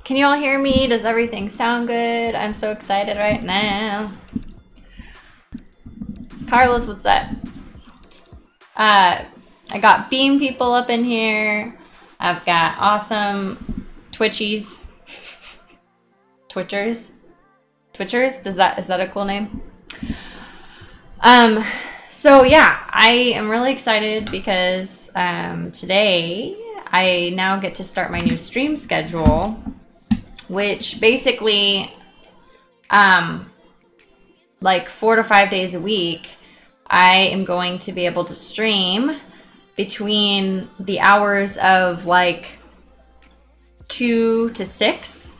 Can you all hear me? Does everything sound good? I'm so excited right now. Carlos, what's up? I got Beam people up in here. I've got awesome Twitchies. Twitchers? Twitchers? Is that a cool name? So yeah, I am really excited because today I now get to start my new stream schedule, which basically like 4 to 5 days a week, I am going to be able to stream between the hours of like 2 to 6.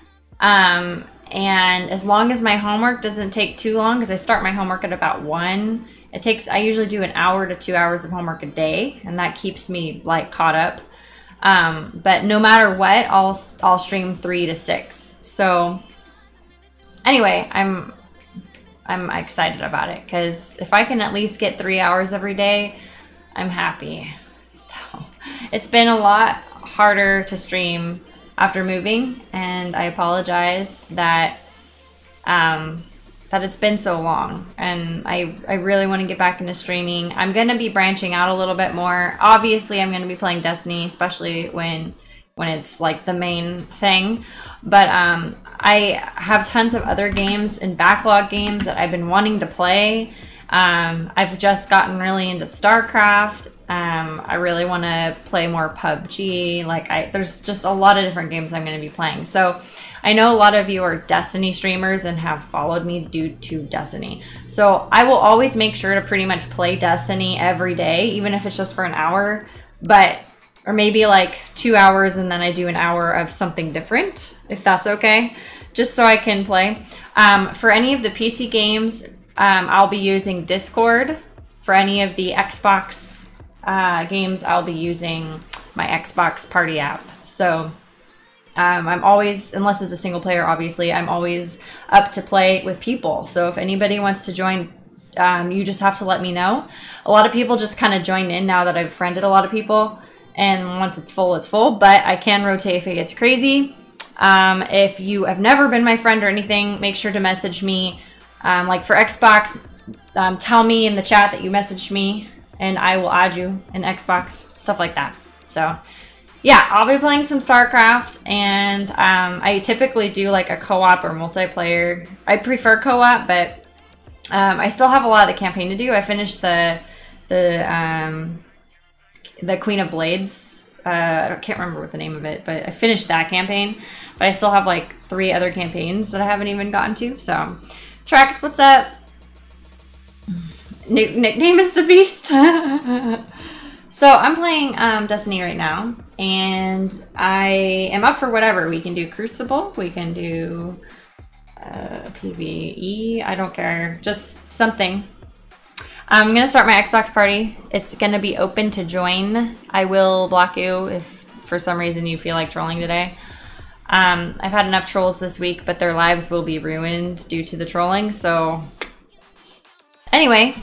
And as long as my homework doesn't take too long, because I start my homework at about 1, I usually do an hour to 2 hours of homework a day, and that keeps me like caught up. But no matter what, I'll stream 3 to 6. So anyway, I'm excited about it because if I can at least get 3 hours every day, I'm happy. So it's been a lot harder to stream after moving, and I apologize that that it's been so long, and I really want to get back into streaming. I'm going to be branching out a little bit more. Obviously, I'm going to be playing Destiny, especially when it's like the main thing. But I have tons of other games and backlog games that I've been wanting to play. I've just gotten really into StarCraft. I really want to play more PUBG. There's just a lot of different games I'm going to be playing. So I know a lot of you are Destiny streamers and have followed me due to Destiny. So I will always make sure to pretty much play Destiny every day, even if it's just for an hour, or maybe like 2 hours and then I do an hour of something different, if that's okay, just so I can play. For any of the PC games, I'll be using Discord. For any of the Xbox games, I'll be using my Xbox Party app. So I'm always, unless it's a single player, obviously, I'm always up to play with people. So if anybody wants to join, you just have to let me know. A lot of people just kind of join in now that I've friended a lot of people. And once it's full, it's full. But I can rotate if it gets crazy. If you have never been my friend or anything, make sure to message me. Like for Xbox, tell me in the chat that you messaged me, and I will add you in Xbox, stuff like that. So yeah, I'll be playing some StarCraft, and I typically do like a co-op or multiplayer. I prefer co-op, but I still have a lot of the campaign to do. I finished the Queen of Blades. I can't remember what the name of it, but I finished that campaign. But I still have like 3 other campaigns that I haven't even gotten to. So, Trax, what's up? Nickname is the Beast. So I'm playing Destiny right now, and I am up for whatever. We can do Crucible, we can do PvE, I don't care, just something. I'm going to start my Xbox party. It's going to be open to join. I will block you if for some reason you feel like trolling today. I've had enough trolls this week, but their lives will be ruined due to the trolling, so anyway.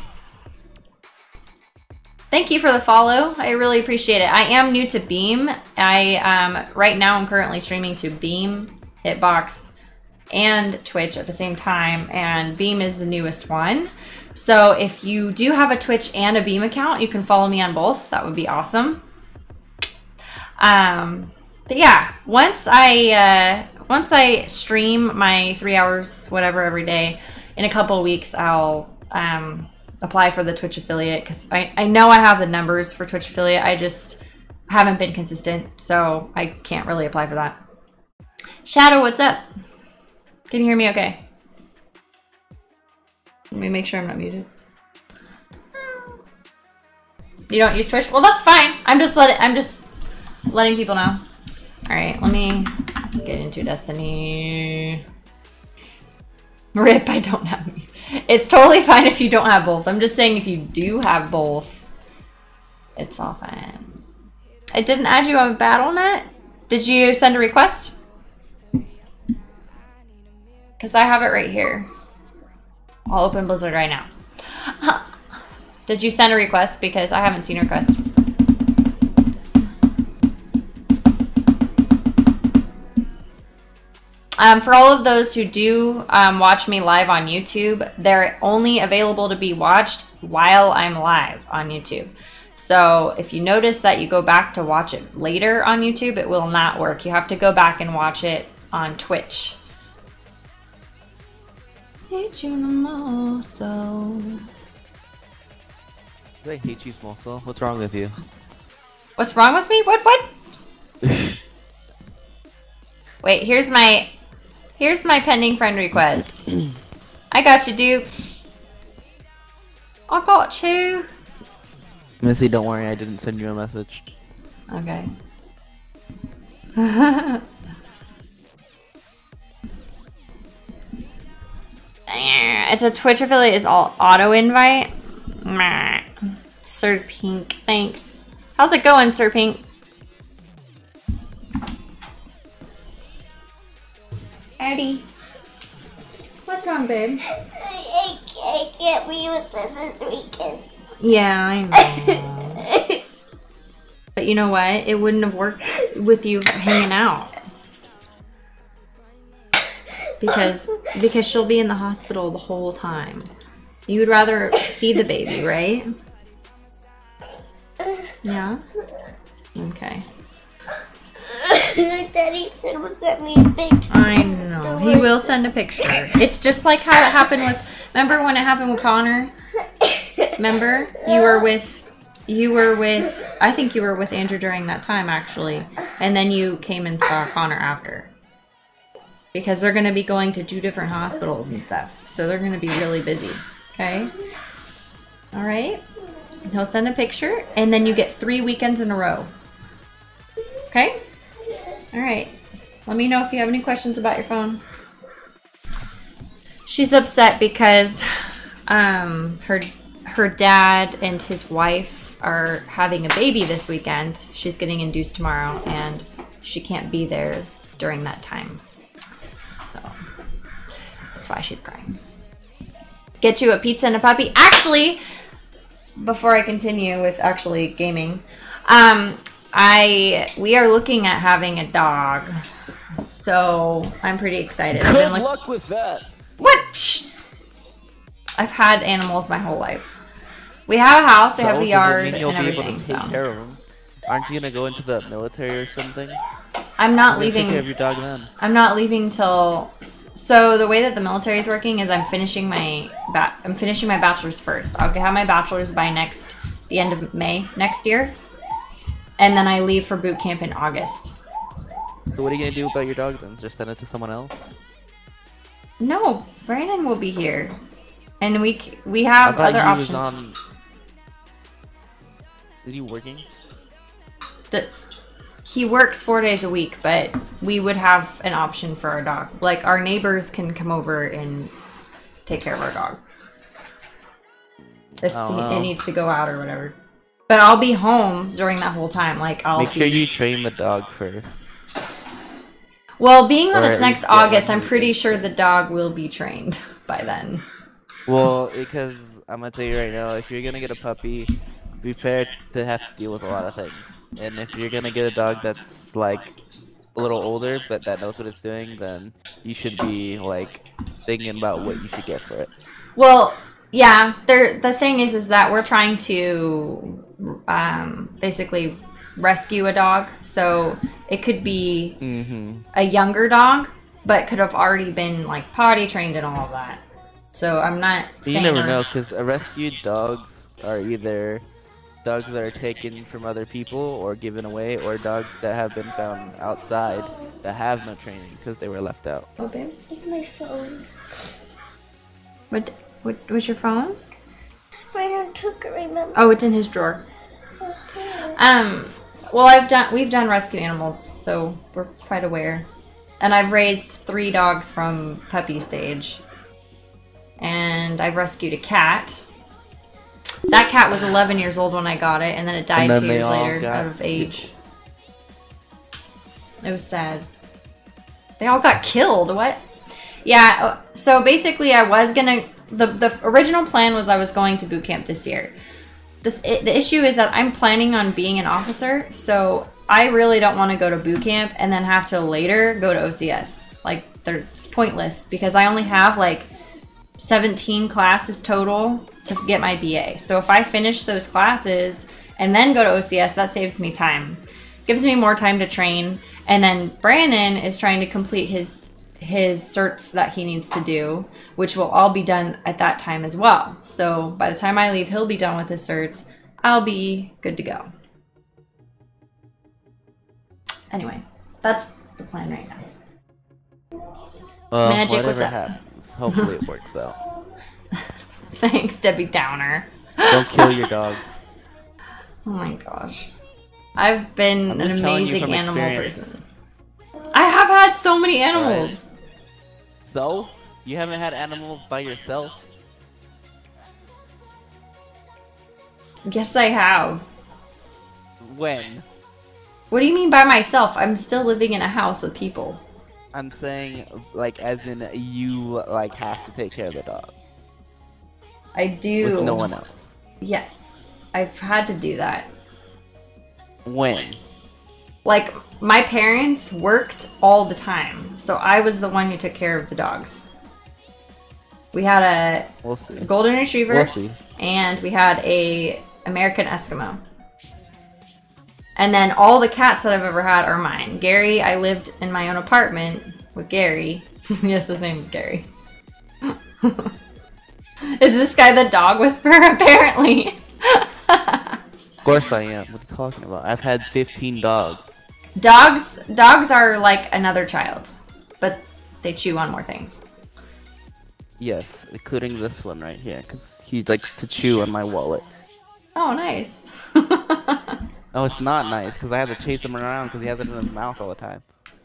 Thank you for the follow. I really appreciate it. I am new to Beam. Right now I'm currently streaming to Beam, Hitbox, and Twitch at the same time, and Beam is the newest one. So if you do have a Twitch and a Beam account, you can follow me on both. That would be awesome. But yeah, once I stream my 3 hours, whatever, every day, in a couple of weeks, I'll apply for the Twitch affiliate, because I know I have the numbers for Twitch affiliate. I just haven't been consistent, so I can't really apply for that. Shadow, what's up? Can you hear me okay? Let me make sure I'm not muted. You don't use Twitch? Well, that's fine. I'm just letting people know. All right, let me get into Destiny. Rip, I don't have me. It's totally fine if you don't have both. I'm just saying if you do have both, it's all fine. I didn't add you on BattleNet. Did you send a request? Because I have it right here. I'll open Blizzard right now. Did you send a request? Because I haven't seen a request. For all of those who do watch me live on YouTube, they're only available to be watched while I'm live on YouTube. So if you notice that you go back to watch it later on YouTube, it will not work. You have to go back and watch it on Twitch. Hate you the most, so... I hate you, small soul. What's wrong with you? What's wrong with me? What? Wait, here's my pending friend request. I got you, dude. I got you. Missy, don't worry, I didn't send you a message. Okay. It's a Twitch affiliate. Is all auto invite. Sir Pink, thanks. How's it going, Sir Pink? Eddie. What's wrong, babe? I can't be with them this weekend. Yeah, I know. But you know what? It wouldn't have worked with you hanging out. Because she'll be in the hospital the whole time. You would rather see the baby, right? Yeah? Okay. Daddy said he'll send me a picture. I know. He will send a picture. It's just like how it happened with... Remember when it happened with Connor? Remember? You were with... I think you were with Andrew during that time, actually. And then you came and saw Connor after. Because they're going to be going to 2 different hospitals and stuff. So they're going to be really busy. Okay? Alright? He'll send a picture. And then you get 3 weekends in a row. Okay? Alright. Let me know if you have any questions about your phone. She's upset because her dad and his wife are having a baby this weekend. She's getting induced tomorrow, and she can't be there during that time. So that's why she's crying. Get you a pizza and a puppy. Actually, before I continue with actually gaming, we are looking at having a dog. So I'm pretty excited. Good luck with that. What? Shh. I've had animals my whole life. We have a house, we have a yard, and everything. So. Aren't you gonna go into the military or something? I'm not leaving. Take care of your dog then. I'm not leaving till. So the way that the military is working is I'm finishing my bachelor's first. I'll have my bachelor's by the end of May next year, and then I leave for boot camp in August. So what are you gonna do about your dog then? Just send it to someone else? No, Brandon will be here, and we have other options. Is he working? He works 4 days a week, but we would have an option for our dog. Like, our neighbors can come over and take care of our dog. If it needs to go out or whatever. But I'll be home during that whole time. Like, Make sure you train the dog first. Well, being that it's next August, I'm pretty sure the dog will be trained by then. Well, because I'm gonna tell you right now, if you're gonna get a puppy, be prepared to have to deal with a lot of things. And if you're gonna get a dog that's like a little older but that knows what it's doing, then you should be like thinking about what you should get for it. Well, yeah, the thing is that we're trying to basically rescue a dog, so it could be a younger dog, but could have already been like potty trained and all of that. So I'm not saying you never know, because rescued dogs are either dogs that are taken from other people or given away, or dogs that have been found outside that have no training because they were left out. Oh, babe? It's my phone. What was your phone? Brandon took it, remember? Oh, it's in his drawer. Okay. Well, we've done rescue animals, so we're quite aware. And I've raised 3 dogs from puppy stage. And I've rescued a cat. That cat was 11 years old when I got it, and then it died 2 years later out of age. It was sad. They all got killed. What? Yeah, so basically I was gonna... The original plan was I was going to boot camp this year. The issue is that I'm planning on being an officer, so I really don't want to go to boot camp and then have to later go to OCS. like it's pointless because I only have like 17 classes total to get my BA. So if I finish those classes and then go to OCS, that saves me time. Gives me more time to train. And then Brandon is trying to complete his certs that he needs to do, which will all be done at that time as well. So by the time I leave, he'll be done with his certs. I'll be good to go. Anyway, that's the plan right now. Magic, what's up? Happens, hopefully it works out. Thanks, Debbie Downer. Don't kill your dog. Oh my gosh. I've been an amazing animal person. I have had so many animals. Right. So? You haven't had animals by yourself? Yes, I have. When? What do you mean by myself? I'm still living in a house with people. I'm saying, like, as in you, like, have to take care of the dog. I do. With no one else. Yeah. I've had to do that. When? Like, my parents worked all the time, so I was the one who took care of the dogs. We had a golden retriever, and we had a American Eskimo. And then all the cats that I've ever had are mine. Gary, I lived in my own apartment with Gary. Yes, his name is Gary. Is this guy the dog whisperer? Apparently. Of course I am. What are you talking about? I've had 15 dogs. Dogs are like another child, but they chew on more things. Yes, including this one right here, because he likes to chew on my wallet. Oh, nice. Oh, it's not nice, because I have to chase him around because he has it in his mouth all the time.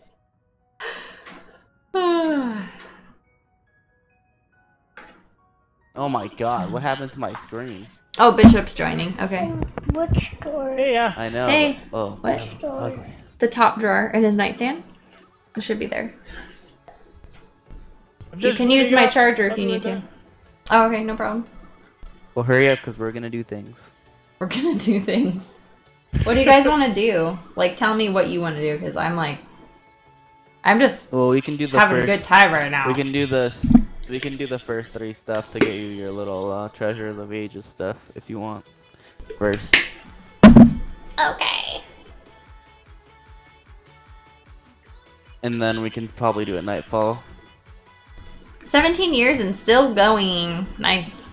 Oh my god, what happened to my screen? Oh, Bishop's joining. Okay. Which door? Hey, yeah. I know. Hey. Oh, What? okay. The top drawer in his nightstand. It should be there. You can use my charger if you need to. Oh, okay, no problem. Well, hurry up, because we're gonna do things. We're gonna do things. What do you guys want to do? Like, tell me what you want to do, because I'm just Well, we can do the having first, a good time right now. We can do the first 3 stuff to get you your little treasure of the ages stuff if you want. First. Okay. And then we can probably do it nightfall. 17 years and still going. Nice.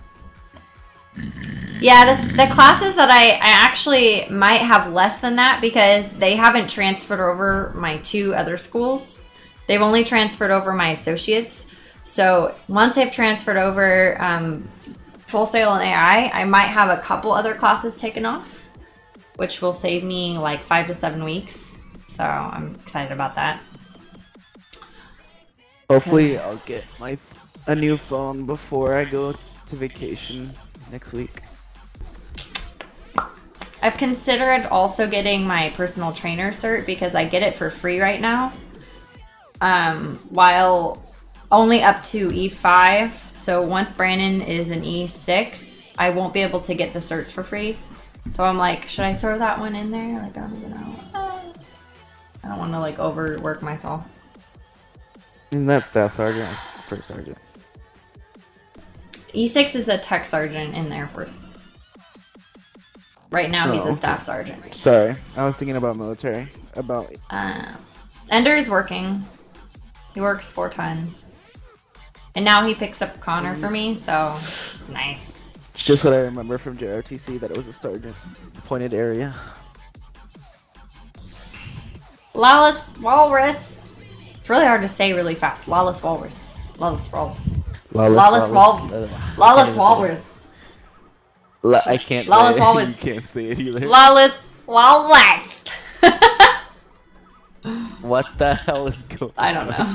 Yeah, the classes that I actually might have less than that because they haven't transferred over my 2 other schools. They've only transferred over my associates. So once they've transferred over Full Sail and AI, I might have a couple other classes taken off, which will save me like 5 to 7 weeks. So I'm excited about that. Hopefully, I'll get a new phone before I go to vacation next week. I've considered also getting my personal trainer cert because I get it for free right now. While only up to E5. So once Brandon is an E6, I won't be able to get the certs for free. So I'm like, should I throw that one in there? Like, I don't even know. I don't want to like overwork myself. Isn't that Staff Sergeant or First Sergeant? E6 is a tech sergeant in the Air Force. Right now he's a staff sergeant. Sorry, I was thinking about military. Ender is working. He works 4 times. And now he picks up Connor for me, so it's nice. It's just what I remember from JRTC, that it was a sergeant appointed area. Lawless Walrus. It's really hard to say really fast. Lawless Walrus. Lawless Walrus. Lawless Walrus. I can't Lawless say it. Walrus. You can't say it either. Lawless Walrus. What the hell is going on? I don't know.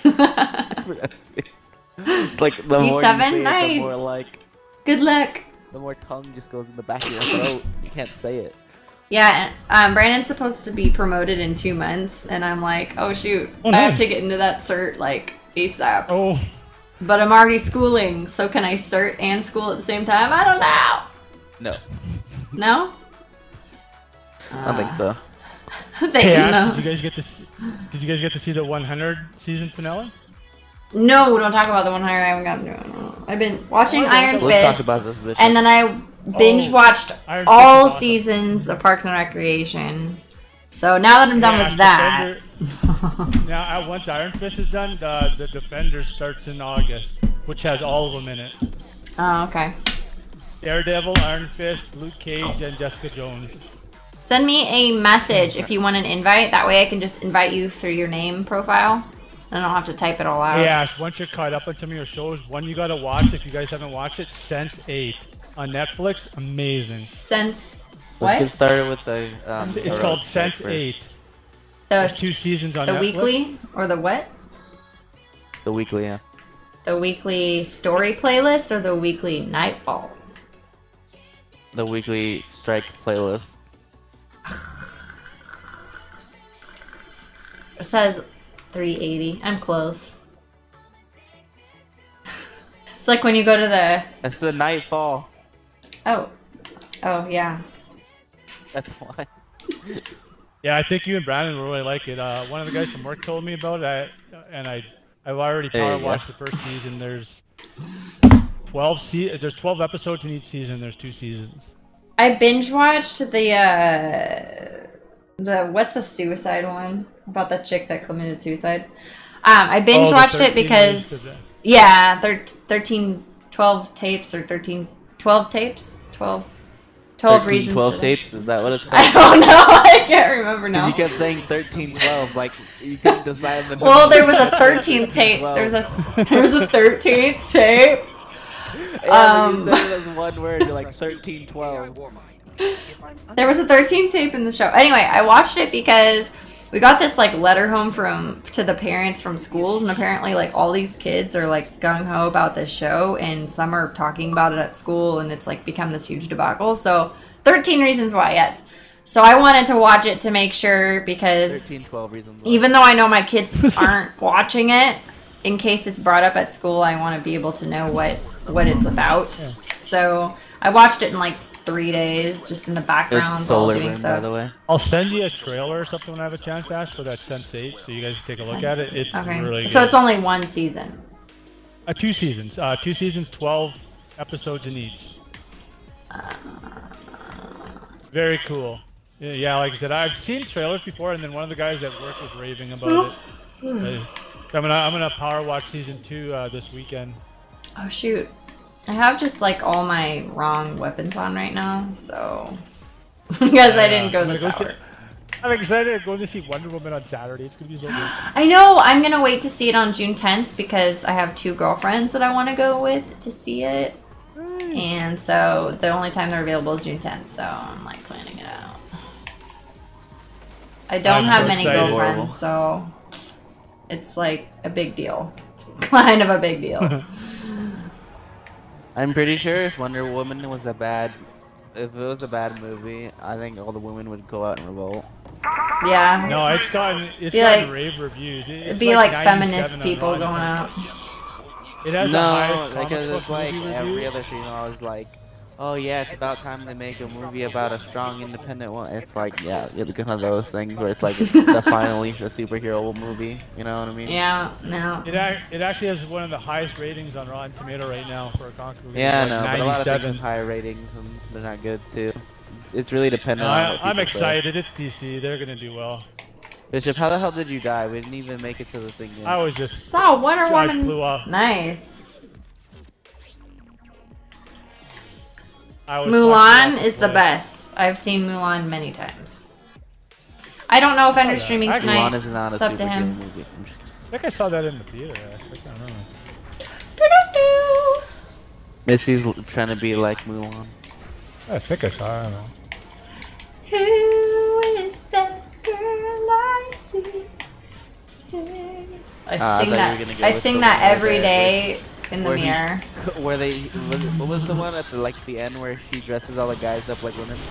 It's like the more you E7, say it, nice. the more like Good luck. the more tongue just goes in the back of your throat. You can't say it. Yeah, Brandon's supposed to be promoted in 2 months, and I'm like, oh shoot, Oh, I have nice. to get into that cert like ASAP. Oh, But I'm already schooling, so can I cert and school at the same time? I don't know. No, No? I don't think so. Hey, Ash, emo. did you guys get to see the 100 season finale? No, don't talk about the 100. I haven't gotten to it. I've been watching Iron Let's Fist, talk about this, bitch. and then I binge watched Iron Fist all is awesome. seasons of Parks and Recreation. So now that I'm done with that, Now, once Iron Fist is done, the Defenders starts in August, which has all of them in it. oh, okay. Daredevil, Iron Fist, Luke Cage, and Jessica Jones. Send me a message if you want an invite. That way I can just invite you through your name profile. I don't have to type it all out. Hey Ash, once you're caught up on some of your shows, one you gotta watch if you guys haven't watched it, Sense8 on Netflix. Amazing. Sense Let's what? get started with the. It's called Sense8. The, There's 2 seasons on the Netflix. weekly or the what? The weekly, yeah. The weekly story playlist or the weekly nightfall? The weekly strike playlist. It says 380. I'm close. It's like when you go to the... That's the nightfall. Oh. Oh, yeah. That's why. Yeah, I think you and Brandon will really like it. One of the guys from work told me about it, and I've already There power you watched go. the first season. There's 12 episodes in each season. There's 2 seasons. I binge watched the what's a suicide one about that chick that committed suicide. I binge watched it because yeah, 12 tapes or 12 tapes, 12 reasons. 12 tapes, is that what it's called? I don't know. I can't remember now. You kept saying 13, 12, like you couldn't decide the Well, number. there was a 13th tape. There was a 13th tape. Yeah, but you said it as one word. You're like 13, 12. There was a 13th tape in the show. Anyway, I watched it because we got this like letter home to the parents from schools, and apparently like all these kids are like gung ho about this show, and some are talking about it at school, and it's like become this huge debacle. So 13 Reasons Why, yes. So I wanted to watch it to make sure because 13, 12 reasons why. even though I know my kids aren't watching it, in case it's brought up at school, I want to be able to know what it's about. Yeah. So I watched it in like 3 days, just in the background It's while Solar doing Wind, stuff. by the way. I'll send you a trailer or something when I have a chance to ask for that Sense8, so you guys can take a look at it. It's Okay. really good. So it's only one season. 2 seasons. 2 seasons, 12 episodes in each. Very cool. Yeah, like I said, I've seen trailers before, and then one of the guys at work was raving about it. I'm gonna power watch season 2 this weekend. Oh shoot. I have just like all my wrong weapons on right now, so because I didn't go to the tower. I'm excited to go to see Wonder Woman on Saturday. It's gonna be so good. I know, I'm gonna wait to see it on June 10th because I have 2 girlfriends that I want to go with to see it. And so the only time they're available is June 10th, so I'm like planning it out. I don't I'm have so many excited. girlfriends, so it's like a big deal. It's kind of a big deal. I'm pretty sure if Wonder Woman was if it was a bad movie, I think all the women would go out and revolt. Yeah. No, it's gotten like- rave reviews. It'd be like feminist 97 on people Rotten going Tomatoes. out. It has the No, highest because comic it's book like movie every review. other female is like, oh yeah, it's about time to make a movie about a strong, independent one. It's like, yeah, it's one of those things where it's like it's finally a superhero movie. You know what I mean? Yeah, no. It actually has one of the highest ratings on Rotten Tomato right now for a comic movie. Yeah, like no, but a lot of 97. things have higher ratings and they're not good too. It's really dependent on what I'm people say. excited. It's DC. They're gonna do well. Bishop, how the hell did you die? We didn't even make it to the thing yet. I was just Saw Wonder I Woman. flew off. Nice. I was Mulan off is the cliff. best. I've seen Mulan many times. I don't know if Ender's yeah. streaming Actually, tonight. Mulan is not a It's up to superhero him. movie. I think I saw that in the theater. Actually. I can't remember. Doo-doo-doo. Missy's trying to be like Mulan. I think I saw it. I don't know. Who is that girl I see? I I sing thought you were that. gonna go I with sing the that one every where day in the where he- mirror. Where what was the one at the end where she dresses all the guys up like women?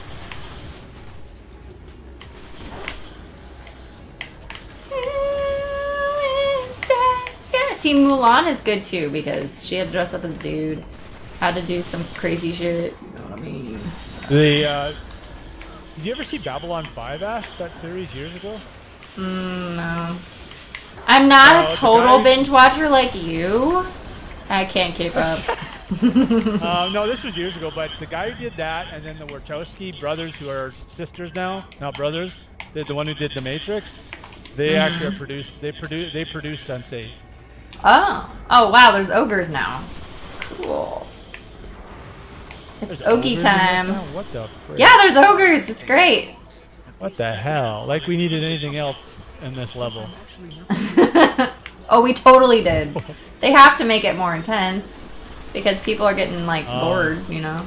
Yeah, see, Mulan is good too because she had to dress up as a dude, had to do some crazy shit. You know what I mean? The Did you ever see Babylon 5, Ash? That series years ago? No. I'm not a total binge watcher like you. I can't keep up. No, this was years ago, but the guy who did that, and then the Wachowski brothers, who are sisters now, not brothers, the one who did The Matrix, they actually produced. They produced Sense8. Oh wow! There's ogres now. Cool. It's Ogie time. What the frick? Yeah, there's ogres. It's great. What the hell? Like we needed anything else in this level. Oh, we totally did. They have to make it more intense because people are getting like bored, you know.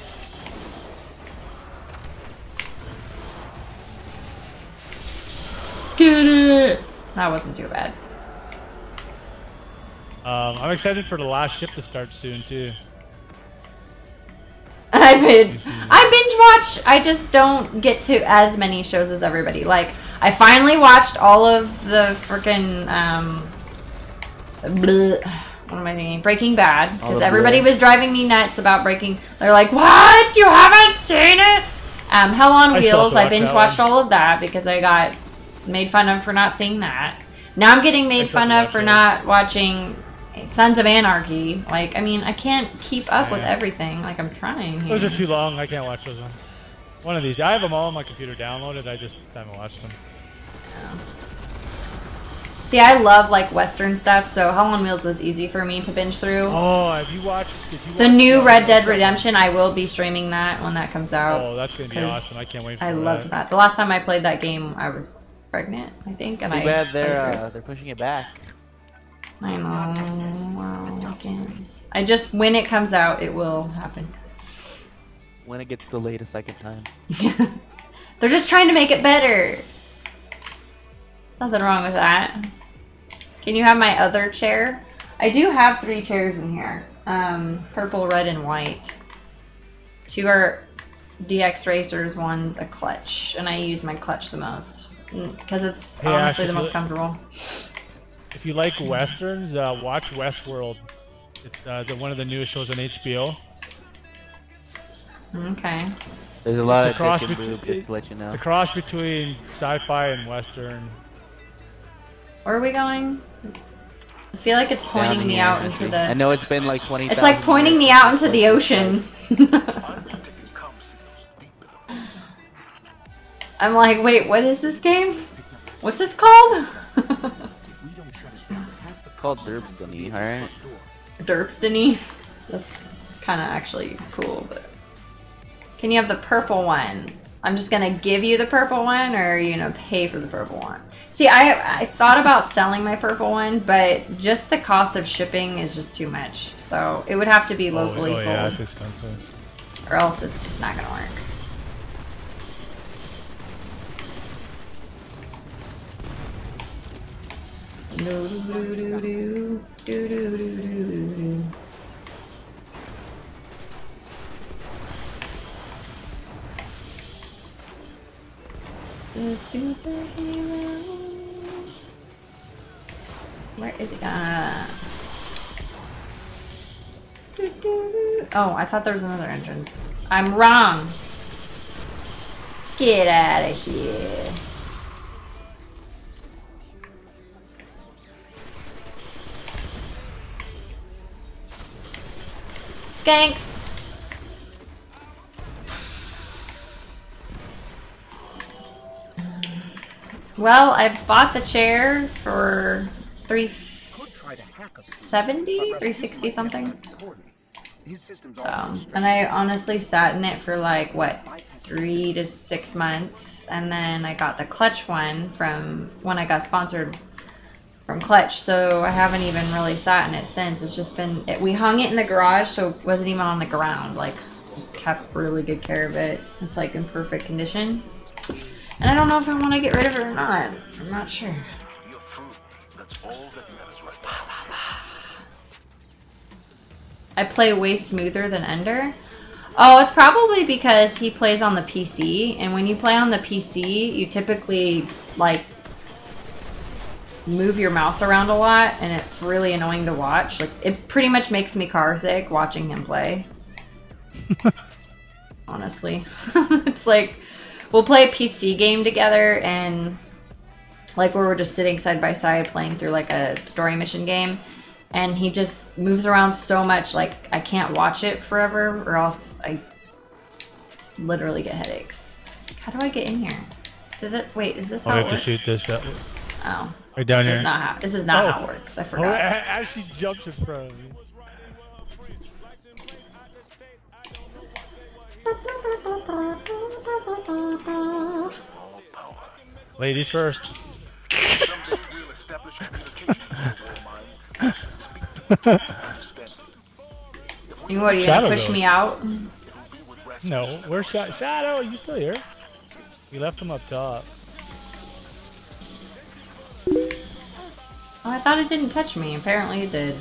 Get it. That wasn't too bad. I'm excited for the last ship to start soon too. I binge watch. I just don't get to as many shows as everybody. Like, I finally watched all of the freaking what am I thinking? Breaking Bad, because everybody was driving me nuts about Breaking. They're like, "What? You haven't seen it?" Hell on Wheels. I binge watched all of that because I got made fun of for not seeing that. Now I'm getting made fun of for not watching Sons of Anarchy. Like, I mean, I can't keep up with everything. Like, I'm trying here. Those are too long. I can't watch those ones. One of these. I have them all on my computer downloaded. I just haven't watched them. Yeah. See, I love like Western stuff, so Hell on Wheels was easy for me to binge through. Oh, have you watched? The new Red Dead Redemption? I will be streaming that when that comes out. Oh, that's gonna be awesome! I can't wait for that. I loved that. The last time I played that game, I was pregnant, I think, and Too bad they're pushing it back. I know. Wow, I can't. I just, when it comes out, it will happen. When it gets delayed a second time. They're just trying to make it better. There's nothing wrong with that. Can you have my other chair? I do have 3 chairs in here. Purple, red, and white. 2 are DX Racers, 1's a clutch. And I use my clutch the most. Because it's honestly the most comfortable. If you like Westerns, watch Westworld. It's one of the newest shows on HBO. Okay. There's a lot of dick and boob, just to let you know. It's a cross between sci-fi and Western. Where are we going? I feel like it's pointing me out into the... I know it's been like 20,000 It's like pointing me out into the ocean. I'm like, wait, what is this game? What's this called? It's called Derpstony, alright? Derpstony? That's kind of actually cool, but... Can you have the purple one? I'm just gonna give you the purple one, or are you gonna pay for the purple one? See, I thought about selling my purple one, but just the cost of shipping is just too much. So it would have to be locally sold. Yeah, it's expensive. Or else it's just not gonna work. The superhero. Where is he? Oh, I thought there was another entrance. I'm wrong. Get out of here. Skanks. Well, I bought the chair for $370, $360 something. So, and I honestly sat in it for like, what, 3 to 6 months. And then I got the clutch one from when I got sponsored from Clutch. So I haven't even really sat in it since. It's just been, we hung it in the garage, so it wasn't even on the ground. Like, kept really good care of it. It's like in perfect condition. And I don't know if I want to get rid of it or not. I'm not sure. I play way smoother than Ender. Oh, it's probably because he plays on the PC. And when you play on the PC, you typically, like, move your mouse around a lot. And it's really annoying to watch. Like, it pretty much makes me car sick watching him play. Honestly. It's like... we'll play a PC game together, and like where we're just sitting side by side playing through like a story mission game, and he just moves around so much, like I can't watch it forever or else I literally get headaches. How do I get in here? Does it, wait, is this how it works? To shoot this that way. Oh. Right down this here. Is not how, this is not how it works. I forgot. Oh, as she jumps in front of me. Ladies first. You what, are you gonna push me out? No, where's Shadow? Are you still here? We left him up top. Oh, I thought it didn't touch me. Apparently it did.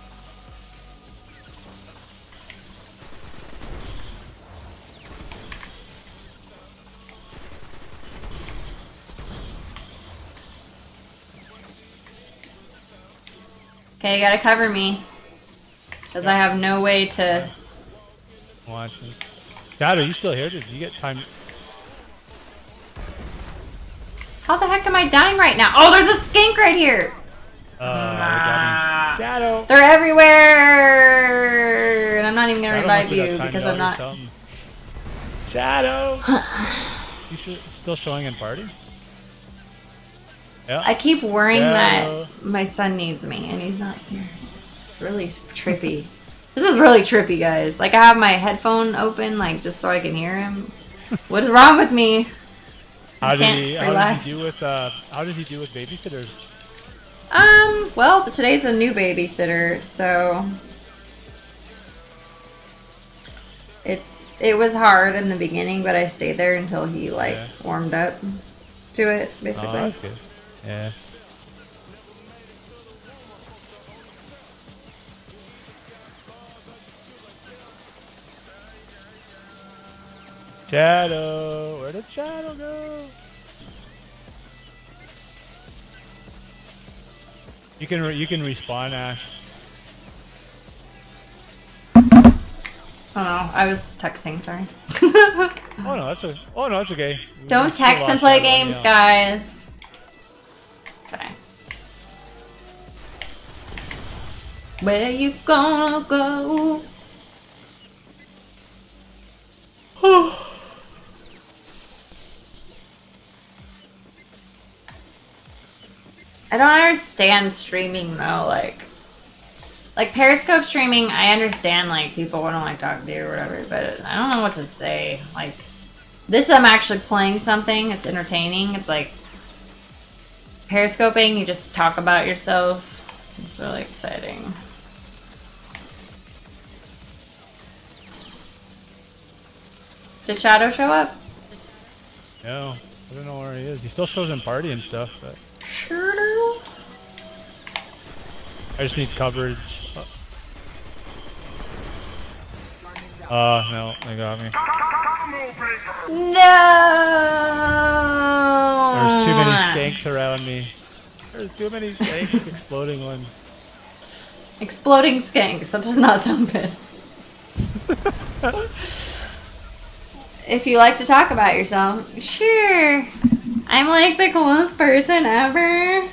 Okay, you gotta cover me. Because I have no way to... Watch me. Shadow, you still here? Did you get time? How the heck am I dying right now? Oh, there's a skink right here! Shadow! They're everywhere! And I'm not even gonna revive you because I'm not... Shadow! You still showing in party? Yeah. I keep worrying that my son needs me and he's not here. It's really trippy. This is really trippy, guys. Like, I have my headphone open, like, just so I can hear him. What is wrong with me? How did he do with babysitters? Well, today's a new babysitter, so it was hard in the beginning, but I stayed there until he warmed up to it, basically. Oh, that's good. Yeah. Shadow, where did Shadow go? You can respawn, Ash. Oh no, I was texting. Sorry. Oh no, that's okay. Don't text and play games, guys. Okay. Where you gonna go? I don't understand streaming though, like Periscope streaming, I understand like people want to like talk to you or whatever, but I don't know what to say. Like this, I'm actually playing something, it's entertaining. It's like Periscoping, you just talk about yourself. It's really exciting. Did Shadow show up? No, I don't know where he is. He still shows in party and stuff, but... Sure do. I just need coverage. No, they got me. No! There's too many skanks around me. There's too many skanks, exploding ones. Exploding skanks, that does not sound good. If you like to talk about yourself, sure. I'm like the coolest person ever.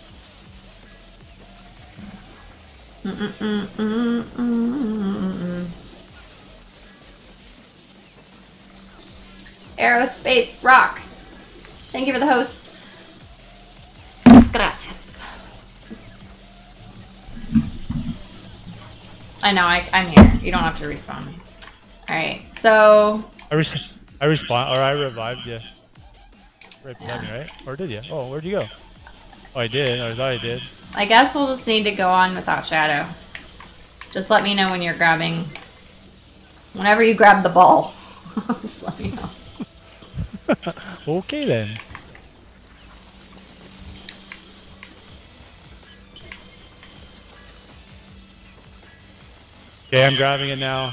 Aerospace rock. Thank you for the host. Gracias. I know, I'm here. You don't have to respawn me. Alright, so... I respawned, or I revived you. Right behind me, right? Or did you? Oh, where'd you go? Oh, I did. I thought I did. I guess we'll just need to go on without Shadow. Just let me know when you're grabbing... Whenever you grab the ball. Just let me know. Okay then. Okay, I'm grabbing it now.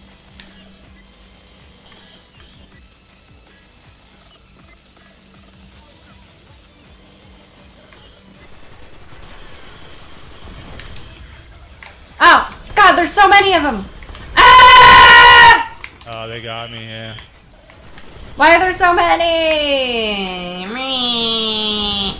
Oh! God, there's so many of them! Ah! Oh, they got me, yeah. Why are there so many? Me.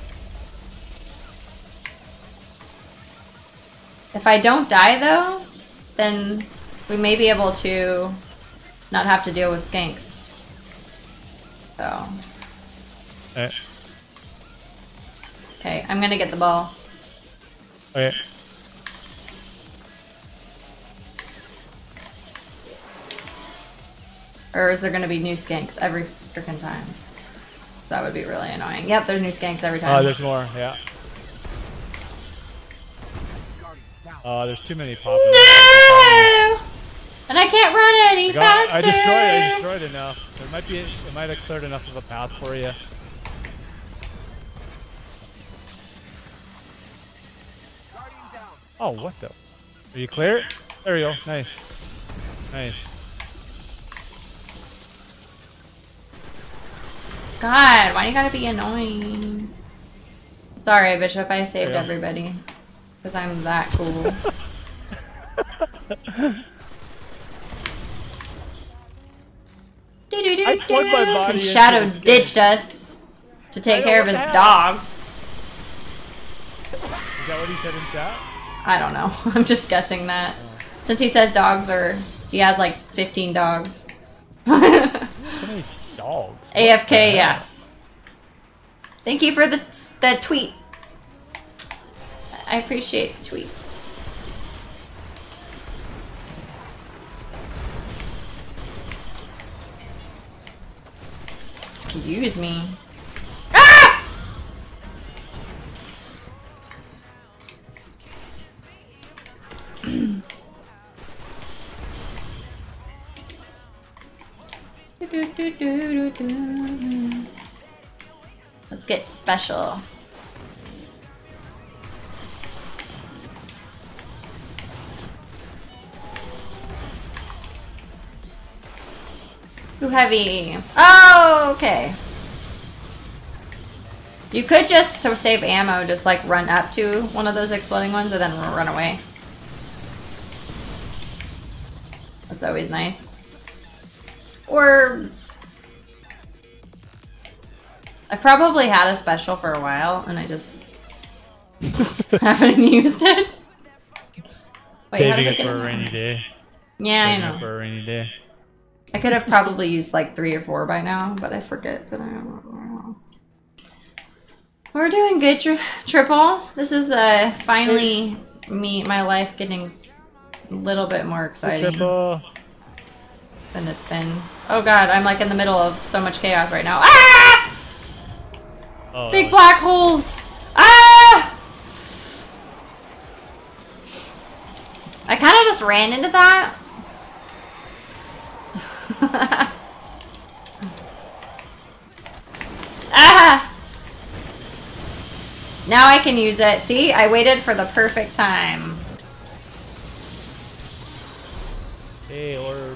If I don't die though, then we may be able to not have to deal with skanks. So. Okay, I'm gonna get the ball. Okay. Or is there gonna be new skanks every freaking time? That would be really annoying. Yep, there's new skanks every time. Oh, there's more, yeah. There's too many popping. No! And I can't run any faster! I destroyed enough. It might have cleared enough of a path for you. Oh, what the? Are you clear? There we go. Nice. Nice. God, why you gotta be annoying? Sorry, Bishop, I saved everybody. Because I'm that cool. And Shadow ditched us to take care of his dog. Is that what he said in chat? I don't know. I'm just guessing that. Since he says dogs are... He has like 15 dogs. So many dogs. AFK, yes. Thank you for the tweet. I appreciate the tweets. Excuse me. Ah! Let's get special. Too heavy. Oh, okay. You could just, to save ammo, just like run up to one of those exploding ones and then run away. That's always nice. Orbs. I probably had a special for a while and I just haven't used it. Wait, saving it for a rainy day. Yeah, saving I know. It for a rainy day. I could have probably used like 3 or 4 by now, but I forget that I don't know. We're doing good, Triple. This is the finally my life getting a little bit more exciting than it's been. Oh god, I'm like in the middle of so much chaos right now. Ah! Oh. Big black holes! Ah! I kind of just ran into that. Ah! Now I can use it. See, I waited for the perfect time. Hey, or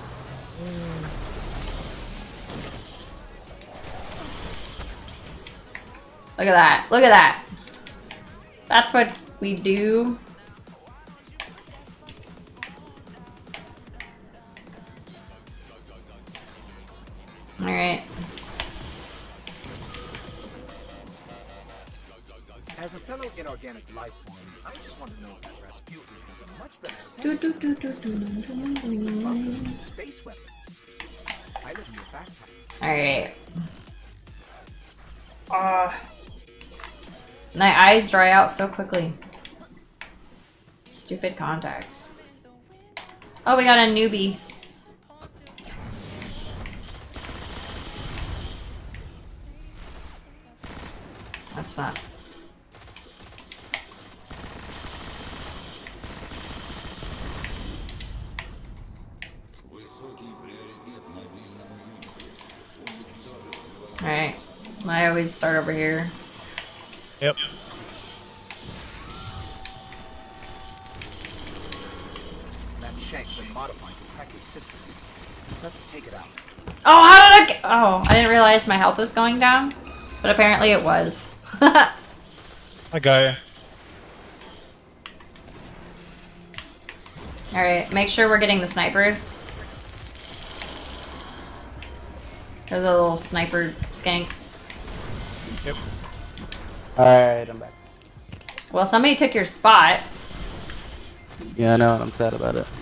look at that. Look at that. That's what we do. All right. As a fellow inorganic life form, I just want to know that Rasputin has a much better sense of space weapons. I live in your backpack. All right. My eyes dry out so quickly. Stupid contacts. Oh, we got a newbie. That's not. Alright. I always start over here. yep. That shank's been modified to crack his system. Let's take it out. Oh, how did I get... Oh, I didn't realize my health was going down. But apparently it was. I got you. Alright, make sure we're getting the snipers. They're the little sniper skanks. Yep. Alright, I'm back. Well, somebody took your spot. Yeah, I know, and I'm sad about it.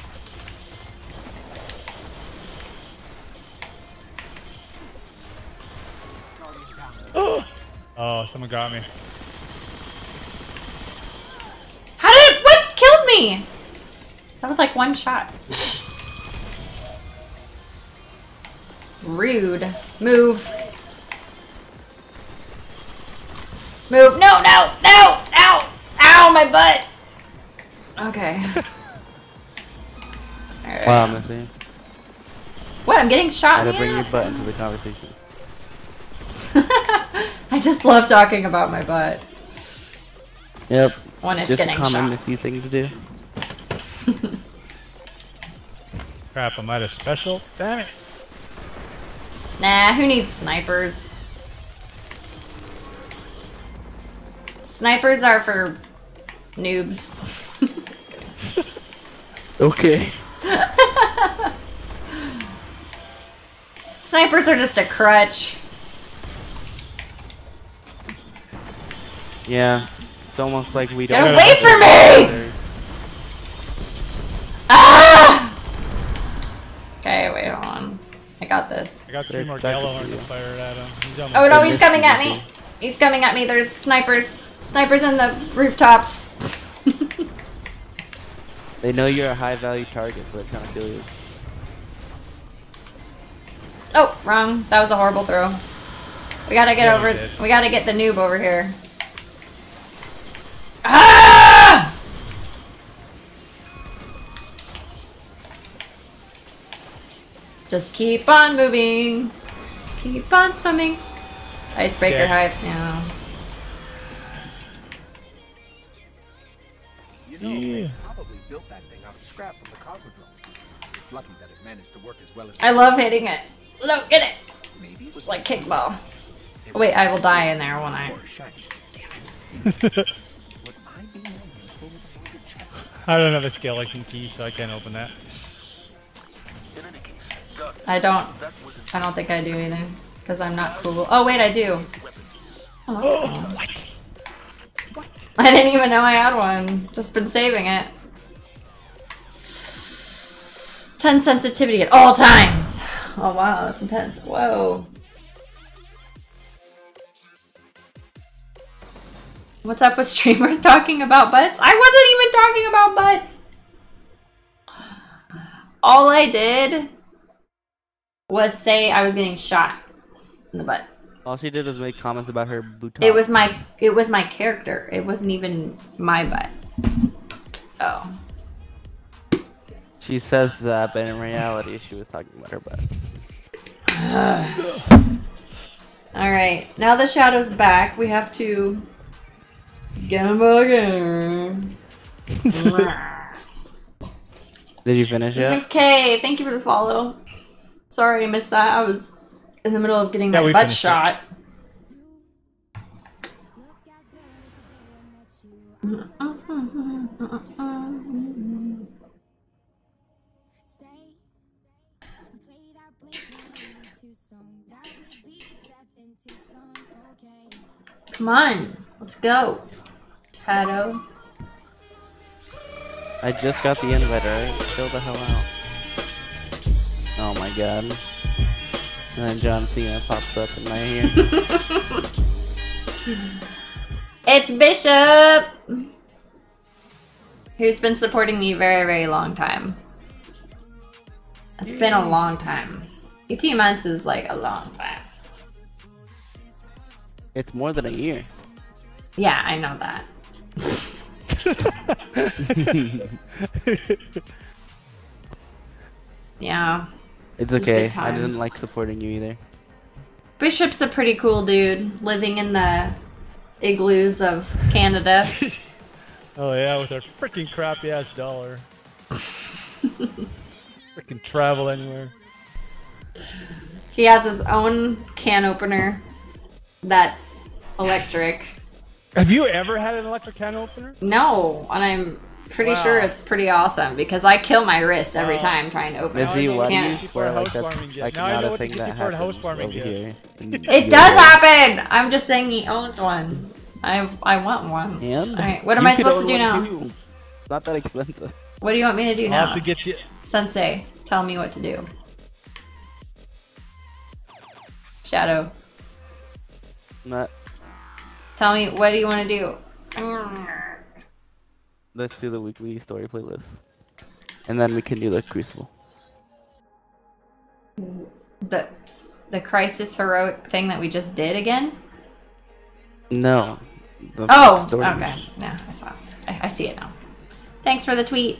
Oh, someone got me. How did what killed me? That was like one shot. Rude. Move. Move. No, no, no, no. Ow, my butt. Okay. Alright. Wow, Missy. What? I'm getting shot in Gotta the bring your ass? butt into the conversation. I just love talking about my butt. Yep. When it's Just getting a common shot. Missy thing to do. Crap, I'm out of special. Damn it. Nah, who needs snipers? Snipers are for noobs. Okay. Snipers are just a crutch. Yeah. It's almost like we Get don't. away from me! Ah! Okay, wait, hold on. I got this. I got 3 more Back yellow to arms to you. fire at him. He's on Oh my no, They he's missed coming you, at Missy. me! He's coming at me. There's snipers. Snipers in the rooftops. They know you're a high value target, so they're trying to kill you. Oh, wrong. That was a horrible throw. We gotta get Yeah, over. you did. We gotta get the noob over here. Ah! Just keep on moving. Keep on swimming. Icebreaker Yeah. hype. Yeah. You know, Yeah. they probably built that thing out of scrap from the Cosmodrome. It's lucky that it managed to work as well as I love hitting it. No, get it. maybe it was It's like the kickball. It Wait, was I will die in there, won't I? or shiny. Would I be more useful for the chest? I don't have a skeleton key, so I can't open that. In any case, I don't. that was I don't think I do either. Because I'm not cool. Oh wait, I do. Oh, that's cool. I didn't even know I had one. Just been saving it. 10 sensitivity at all times. Oh wow, that's intense. Whoa. What's up with streamers talking about butts? I wasn't even talking about butts. All I did was say I was getting shot in the butt. All she did was make comments about her booty. It was my character. It wasn't even my butt. So She says that, but in reality, she was talking about her butt. alright. Now the shadow's back. We have to get him again. Did you finish it? Okay, thank you for the follow. Sorry I missed that. I was in the middle of getting Yeah, my we butt finished it. shot. Come on, let's go. Shadow. I just got the invite, alright? Chill the hell out. Oh my god. And then John Cena pops up in my ear. It's Bishop! Who's been supporting me very, very long time. It's been a long time. 18 months is like a long time. It's more than a year. Yeah, I know that. Yeah. It's It's okay. good I didn't times. like supporting you either. Bishop's a pretty cool dude, living in the igloos of Canada. Oh yeah, with our freaking crappy ass dollar. Freaking travel anywhere. He has his own can opener that's electric. Have you ever had an electric can opener? No, and I'm pretty Wow. sure it's pretty awesome because I kill my wrist every Wow. time trying to open it. Missy, why do you Can't. swear like House that's farming gift. like Now I not know a what to thing get that you for a house happens farming over gift. here? It does happen. I'm just saying he owns one. I want one. And? All right, what am You I could supposed to do own one now? too. It's not that expensive. What do you want me to do I'll now? have to get you. Sensei, tell me what to do. Shadow, Not. tell me what do you want to do? Let's do the weekly story playlist, and then we can do the Crucible. The crisis heroic thing that we just did again? No. The Oh, story. okay. Yeah, I saw. I see it now. Thanks for the tweet.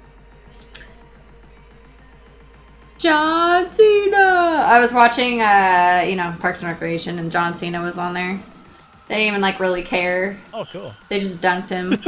John Cena. I was watching, you know, Parks and Recreation, and John Cena was on there. They didn't even like really care. Oh, cool. They just dunked him.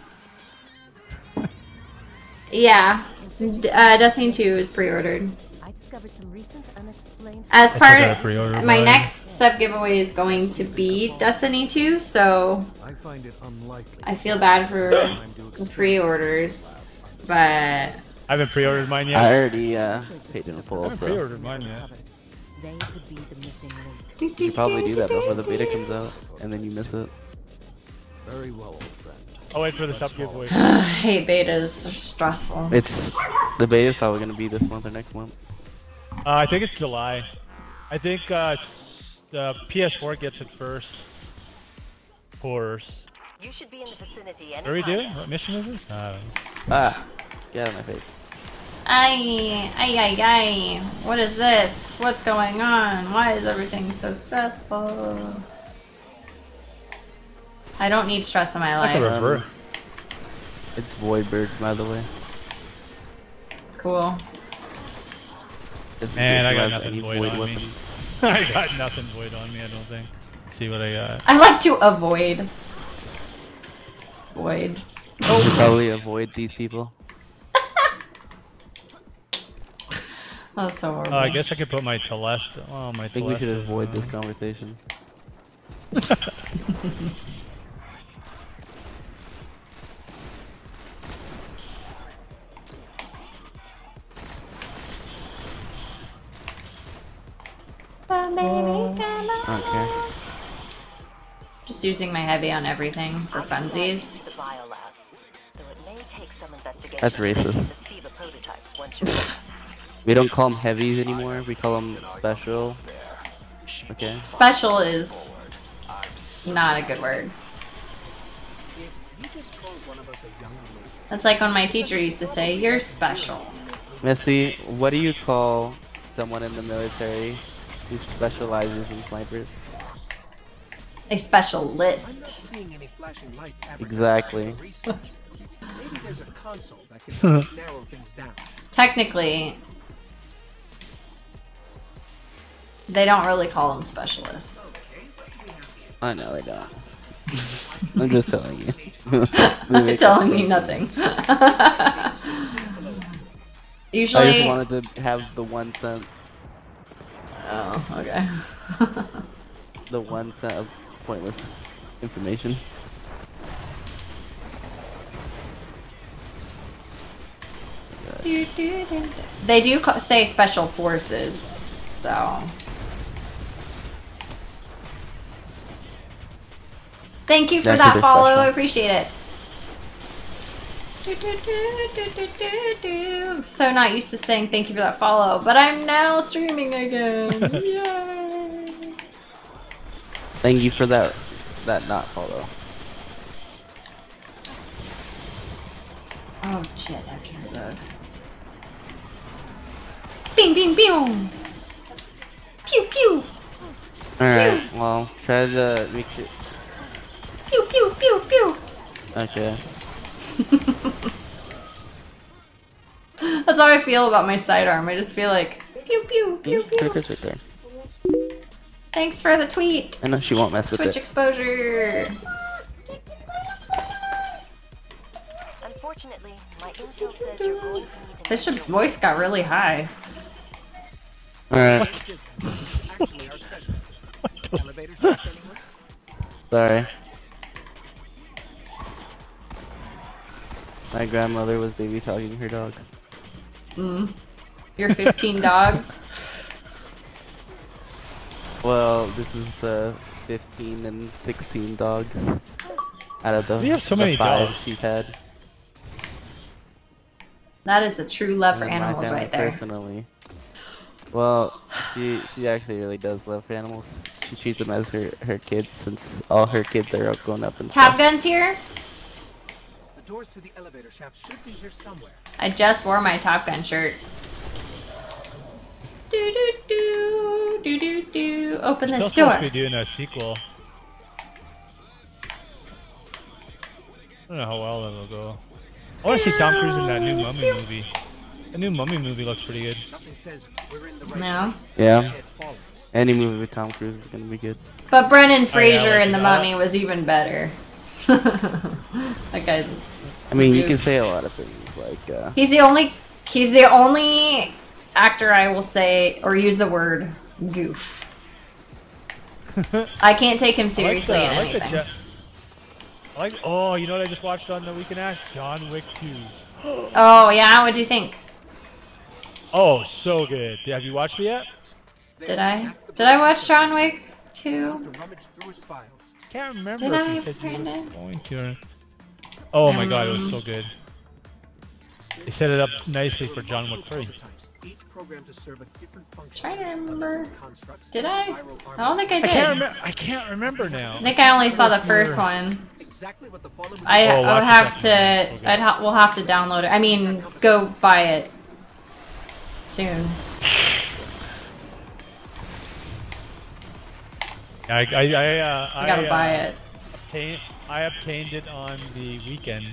Yeah, Destiny 2 is pre-ordered. I discovered some recent unexplained. As I part got a pre-order my mine. next sub giveaway is going to be Destiny 2, so I find it unlikely. I feel bad for the pre-orders, but I haven't pre-ordered mine yet. I already paid in I full, haven't so pre-ordered mine yet. They could be the missing link. you should probably do that before the beta comes out, and then you miss it. Very well, old friend. I'll wait for the sub giveaway. I hate betas. They're stressful. It's the beta is probably gonna be this month or next month. I think it's July. I think the PS4 gets it first. Of course. You should be in the vicinity What are we doing? What mission is this? Ah, get out of my face. Ay. What is this? What's going on? Why is everything so stressful? I don't need stress in my I could life. revert. It's Voidbird, by the way. Cool. Just in Man, case I you got have nothing any void on me. weapons. I got nothing void on me, I don't think. Let's see what I got. I like to avoid. Void. You should probably avoid these people. That was so horrible. Oh, I guess I could put my Telest. Oh, my I think we should Telest is, avoid this conversation. Okay. Just using my heavy on everything for funsies. The biolabs, though it may take some investigation That's racist. to see the prototypes once you're We don't call them heavies anymore. We call them special. Okay. Special is not a good word. That's like when my teacher used to say, "You're special." Missy, what do you call someone in the military who specializes in snipers? A specialist. Seeing any flashing lights Exactly. Maybe there's a console that can help narrow things down. Technically, they don't really call them specialists. I know they don't. I'm just telling you. They're telling me nothing. I Usually. just wanted to have the 1 cent. Oh, okay. The 1 cent of pointless information. They do say special forces, so. Thank you for That's that what follow. they're I appreciate it. So not used to saying thank you for that follow, but I'm now streaming again. Yay! Thank you for that not follow. Oh shit, I have to reload. Bing, bing, bing! Pew, pew! Alright, well, try to make sure. Pew, pew, pew, pew! Okay. That's how I feel about my sidearm. I just feel like pew, pew, pew, pew. Right there. Thanks for the tweet. I know she won't mess with Twitch it. exposure. Unfortunately, my intel says you're going to need to Bishop's voice got really high. Alright. Actually, our special. Elevator track anywhere? Sorry. My grandmother was baby talking her dogs. Your 15 dogs. Well, this is 15 and 16 dogs out of the, You have so the many 5 dogs. she's had. That is a true love for And my animals family right there. Personally. Well, she actually really does love animals. She treats them as her kids since all her kids are grown up and Top stuff. Gun's here. The doors to the elevator shaft should be here somewhere. I just wore my Top Gun shirt. Do do do do do do. Open Still this supposed door. to be doing a sequel. I don't know how well that'll go. I want to see Tom Cruise in that new Mummy movie. The new Mummy movie looks pretty good. Nothing says we're in the right No. place. Yeah. Head forward. Any movie with Tom Cruise is gonna be good. But Brendan Fraser like in The that. Mummy was even better. That guy's. I mean, you can Goof. say a lot of things like. He's the only actor I will say or use the word goof. I can't take him seriously in anything. Oh, you know what I just watched on the Weekend Ash? John Wick 2. Oh yeah, what'd you think? Oh, so good. Have you watched it yet? Did I watch John Wick 2? To rummage through its files. Can't remember Did if I, you said you Brandon? were going to. Oh my god, it was so good. They set it up nicely for John Wick 3. Each program to serve a different function. Trying to remember. Constructs, Did I? viral I don't think I did. I can't remember now. I think I only saw the first one. Exactly what the following Oh, I watch would the have second to. one. Okay. We'll have to download it. I mean, go buy it soon. I gotta buy it. I obtained it on the weekend.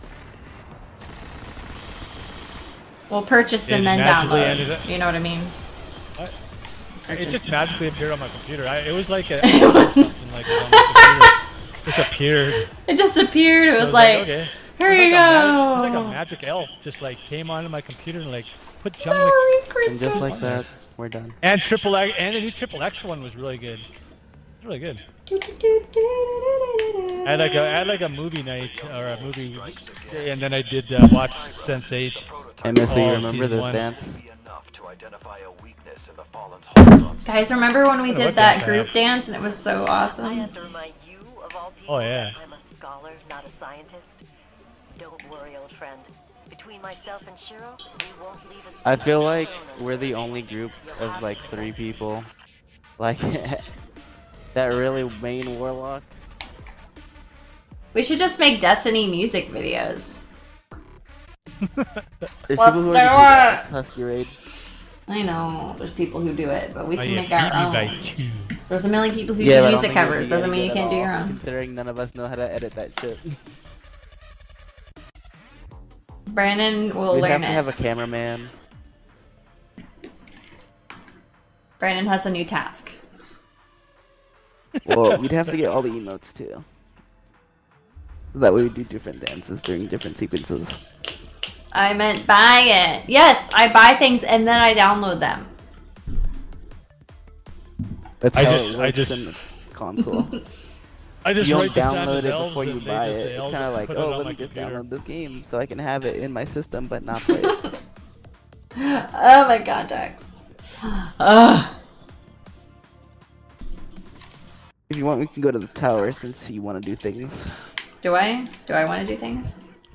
We'll purchase and It then magically ended download. up- You know what I mean? It just magically appeared on my computer. It was like something like it on my computer. Just appeared. It just appeared. It I was like, okay. here It you was like a go. magic elf just like came onto my computer and like put John Wick. Merry And Christmas. just like that, we're done. And Triple X and the new Triple X one was really good. Really good. I had like a movie night or a movie, and then I did watch Sense8. Hey Missy, Oh, remember season this one. dance? Guys, remember when we What did that dance group that? dance and it was so I awesome? have to remind you of all people Oh, yeah. that I'm a scholar, not a scientist. Don't worry, old friend. Between myself and Shiro, we won't leave a I feel single like stone we're the only group of like 3 people, like that really main warlock. We should just make Destiny music videos. There's Let's people who do already do that. it. Husky Raid. I know there's people who do it, but we Oh, can yeah, make our beat me by own. 2. There's a million people who Yeah, but do I don't music think we'll covers. be Doesn't any mean you good can't at do your all, own. Considering none of us know how to edit that shit. Brandon will We'd learn have to it. have a cameraman. Brandon has a new task. Well, we'd have to get all the emotes too. That way we do different dances during different sequences. I meant buy it. Yes, I buy things and then I download them. That's I how just- it I works just- in the console. I just You don't write this down download as it elves before you and they buy just- it. the It's elves kind of like, put it oh, on let my me just computer. download this game so I can have it in my system but not play it. Oh my god, Dex. Ugh. If you want, we can go to the tower since you want to do things. Do I? Do I want to do things?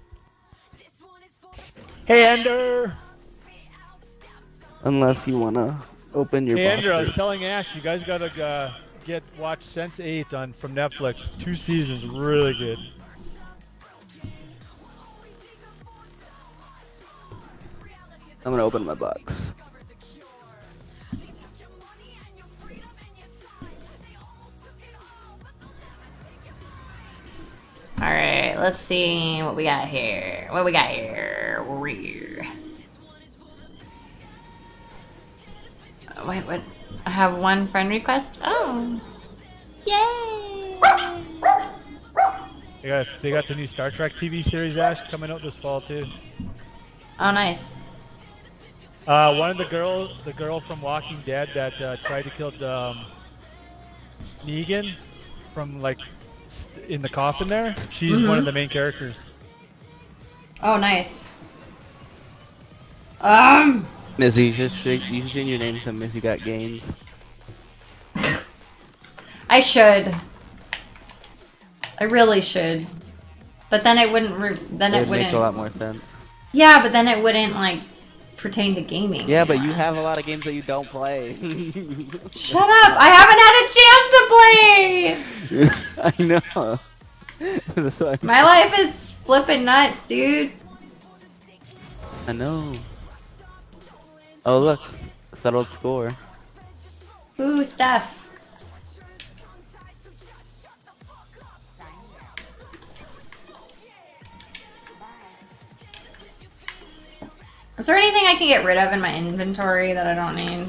Hey, Ender! Unless you want to open your Hey, Ender, I was boxes. telling Ash, you guys gotta watch Sense8 from Netflix. 2 seasons, really good. I'm gonna open my box. Alright, let's see what we got here. What we got here? Rear. Wait, what? I have one friend request? Oh. Yay! They got the new Star Trek TV series, Ash, coming out this fall too. Oh, nice. One of the girl from Walking Dead that tried to kill Negan from like in the coffin there. She's one of the main characters. Oh, nice. Missy, you should change your name to Missy Got Games. I should. I really should. But then it wouldn't. It would make a lot more sense. Yeah, but then it wouldn't like pertain to gaming. Yeah, anymore. but you have a lot of games that you don't play. Shut up! I haven't had a chance to play. I know. That's what My life is flipping nuts, dude. I know. Oh look, settled score. Ooh, Steph. Is there anything I can get rid of in my inventory that I don't need?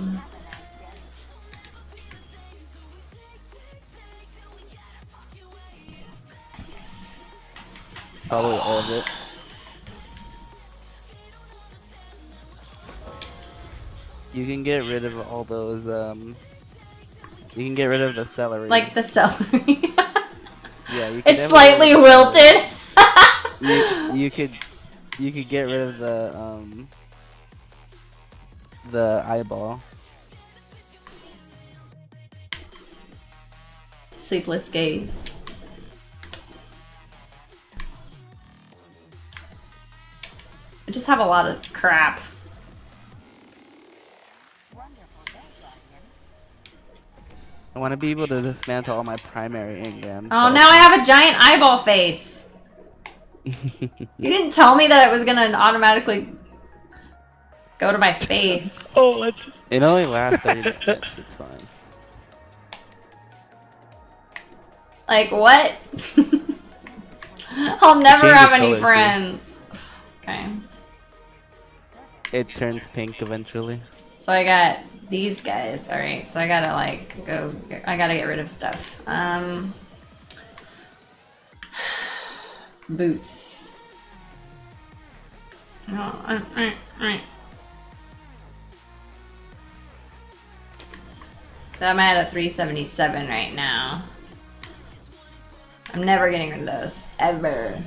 Probably all of it. You can get rid of all those, you can get rid of the celery. Like the celery. Yeah, you can It's slightly wilted. you could get rid of the eyeball. Sleepless gaze. I just have a lot of crap. I want to be able to dismantle all my primary engrams. Oh, now I have a giant eyeball face. You didn't tell me that it was gonna automatically go to my face. Oh, let's. It only lasts 30 minutes. It's fine. Like what? I'll never Change have the any color, too. friends. Okay. It turns pink eventually. So I got these guys. All right. So I gotta like go. I gotta get rid of stuff. Boots. Oh, so I'm at a 377 right now. I'm never getting rid of those. Ever.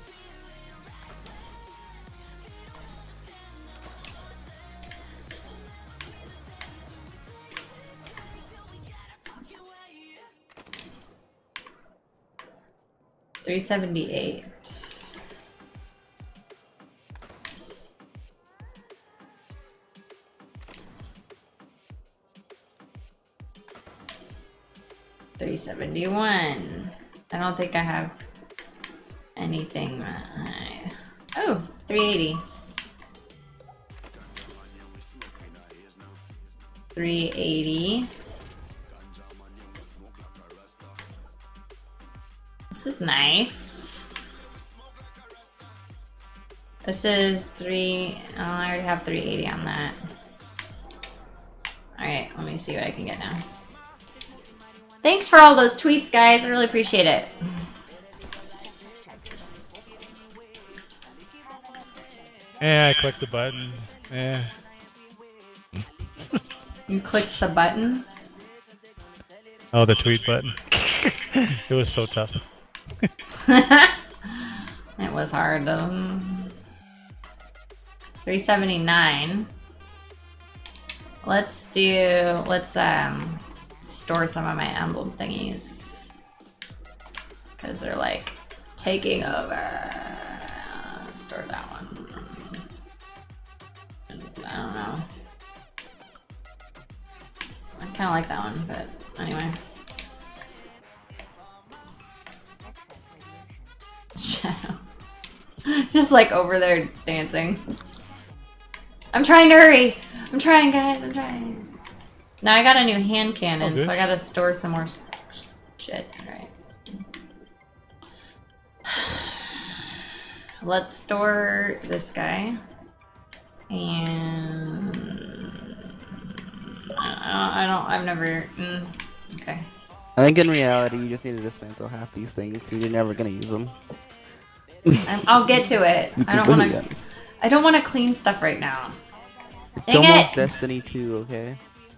$378. $371. I don't think I have anything. Oh, $380. $380. This is nice. This is I already have 380 on that. Alright, let me see what I can get now. Thanks for all those tweets, guys. I really appreciate it. Yeah, I clicked the button. Yeah. You clicked the button? Oh, the tweet button. It was so tough. It was hard. 379. Let's store some of my emblem thingies. Because they're like taking over. Store that one. I don't know. I kind of like that one, but anyway. Shadow. Just like over there dancing. I'm trying to hurry. I'm trying, guys. I'm trying. Now I got a new hand cannon, so I gotta store some more shit. Alright. Let's store this guy. And I've never. Okay. I think in reality, you just need to dismantle half these things, because you're never gonna use them. I'll get to it. I don't want to. I don't want to clean stuff right now. It's almost Destiny 2, okay?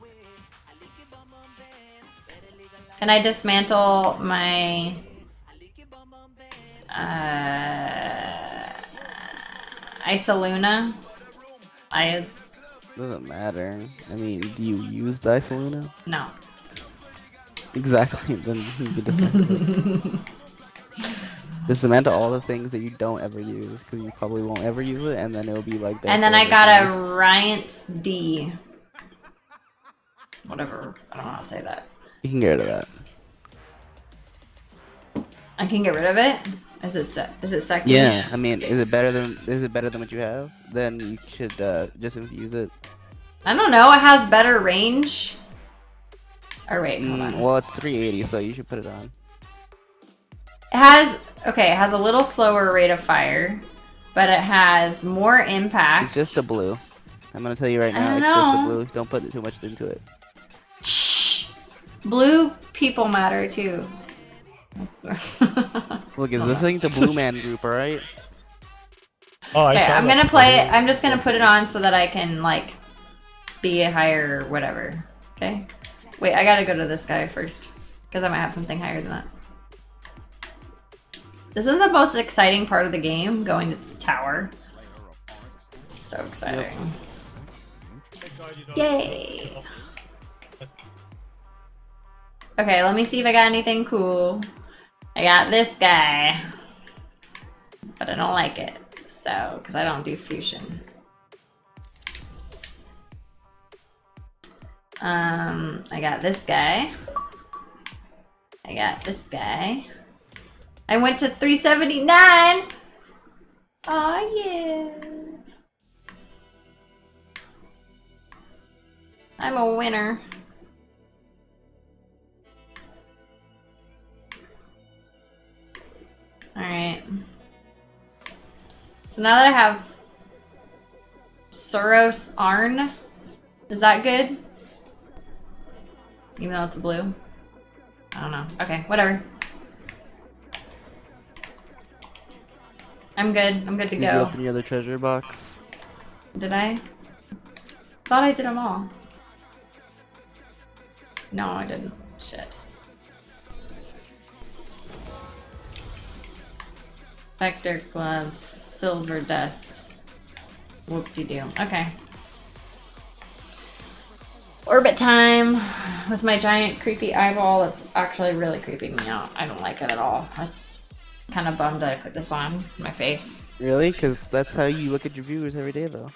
Can I dismantle my Isoluna. Doesn't matter. I mean, do you use Disoluna? No. Exactly. Then you can discuss it. Just Samantha all the things that you don't ever use because you probably won't ever use it, and then it'll be like that. And then I got a Riance D. Whatever. I don't know how to say that. You can get rid of that. I can get rid of it. Is it second? Yeah. I mean, is it better than what you have? Then you should just infuse it. I don't know. It has better range. Or wait, hold on. Well, it's 380, so you should put it on. It has a little slower rate of fire, but it has more impact. It's just the blue. I'm gonna tell you right now, it's just the blue. Don't put too much into it. Shh. Blue people matter too. Look, is this thing the Blue Man Group, alright? Oh, Okay, I'm gonna play it. I'm just gonna put it on so that I can like be a higher whatever. Okay. Wait, I gotta go to this guy first because I might have something higher than that. This is the most exciting part of the game, going to the tower. It's so exciting. Yep. Yay! Okay, let me see if I got anything cool. I got this guy, but I don't like it, so, because I don't do fusion. I got this guy. I got this guy. I went to 379! Aw, yeah! I'm a winner. Alright. So now that I have Soros Arn, is that good? Even though it's a blue? I don't know. Okay, whatever. I'm good. I'm good to Did go. you open your other treasure box? Did I? Thought I did them all. No, I didn't. Shit. Vector gloves, silver dust. Whoop-de-doo. Okay. Orbit time with my giant creepy eyeball. That's actually really creeping me out. I don't like it at all. I'm kind of bummed that I put this on my face. Really? Because that's how you look at your viewers every day, though.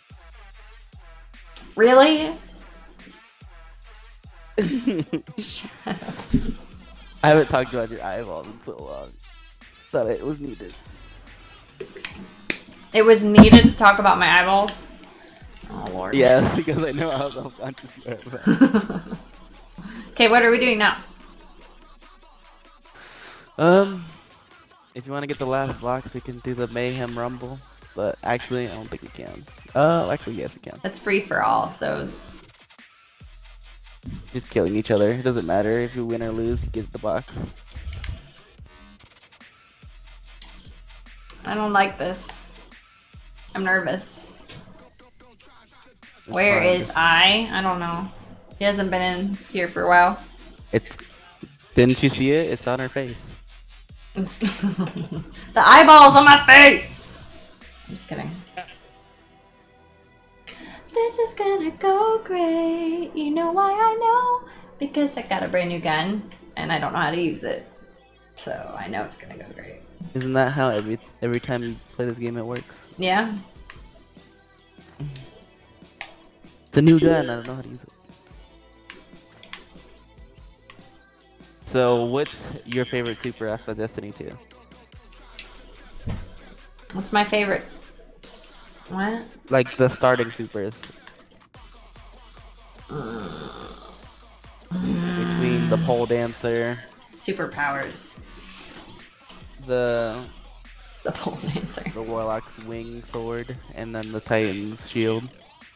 Really? Shut up. I haven't talked about your eyeballs in so long. Thought it was needed. It was needed to talk about my eyeballs? Oh, Lord. Yeah, because I know how self-conscious you are. Okay, what are we doing now? If you want to get the last blocks, we can do the Mayhem Rumble. But actually, I don't think we can. Actually, yes, we can. It's free for all, so... Just killing each other. It doesn't matter if you win or lose, you get the box. I don't like this. I'm nervous. It's Where fine. is I? I don't know. He hasn't been in here for a while. Didn't you see it? It's on her face. The eyeballs on my face! I'm just kidding. This is gonna go great. You know why I know? Because I got a brand new gun and I don't know how to use it. So I know it's gonna go great. Isn't that how every time you play this game it works? Yeah. It's a new gun, I don't know how to use it. So what's your favorite super after Destiny 2? What's my favorite? What? Like the starting supers. Between the pole dancer. Superpowers. The pole dancer. The warlock's wing sword, and then the titan's shield.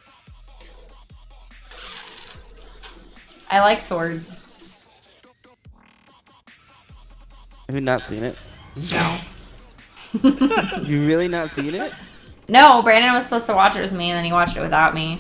I like swords. Have you not seen it? No. You really not seen it? No, Brandon was supposed to watch it with me, and then he watched it without me.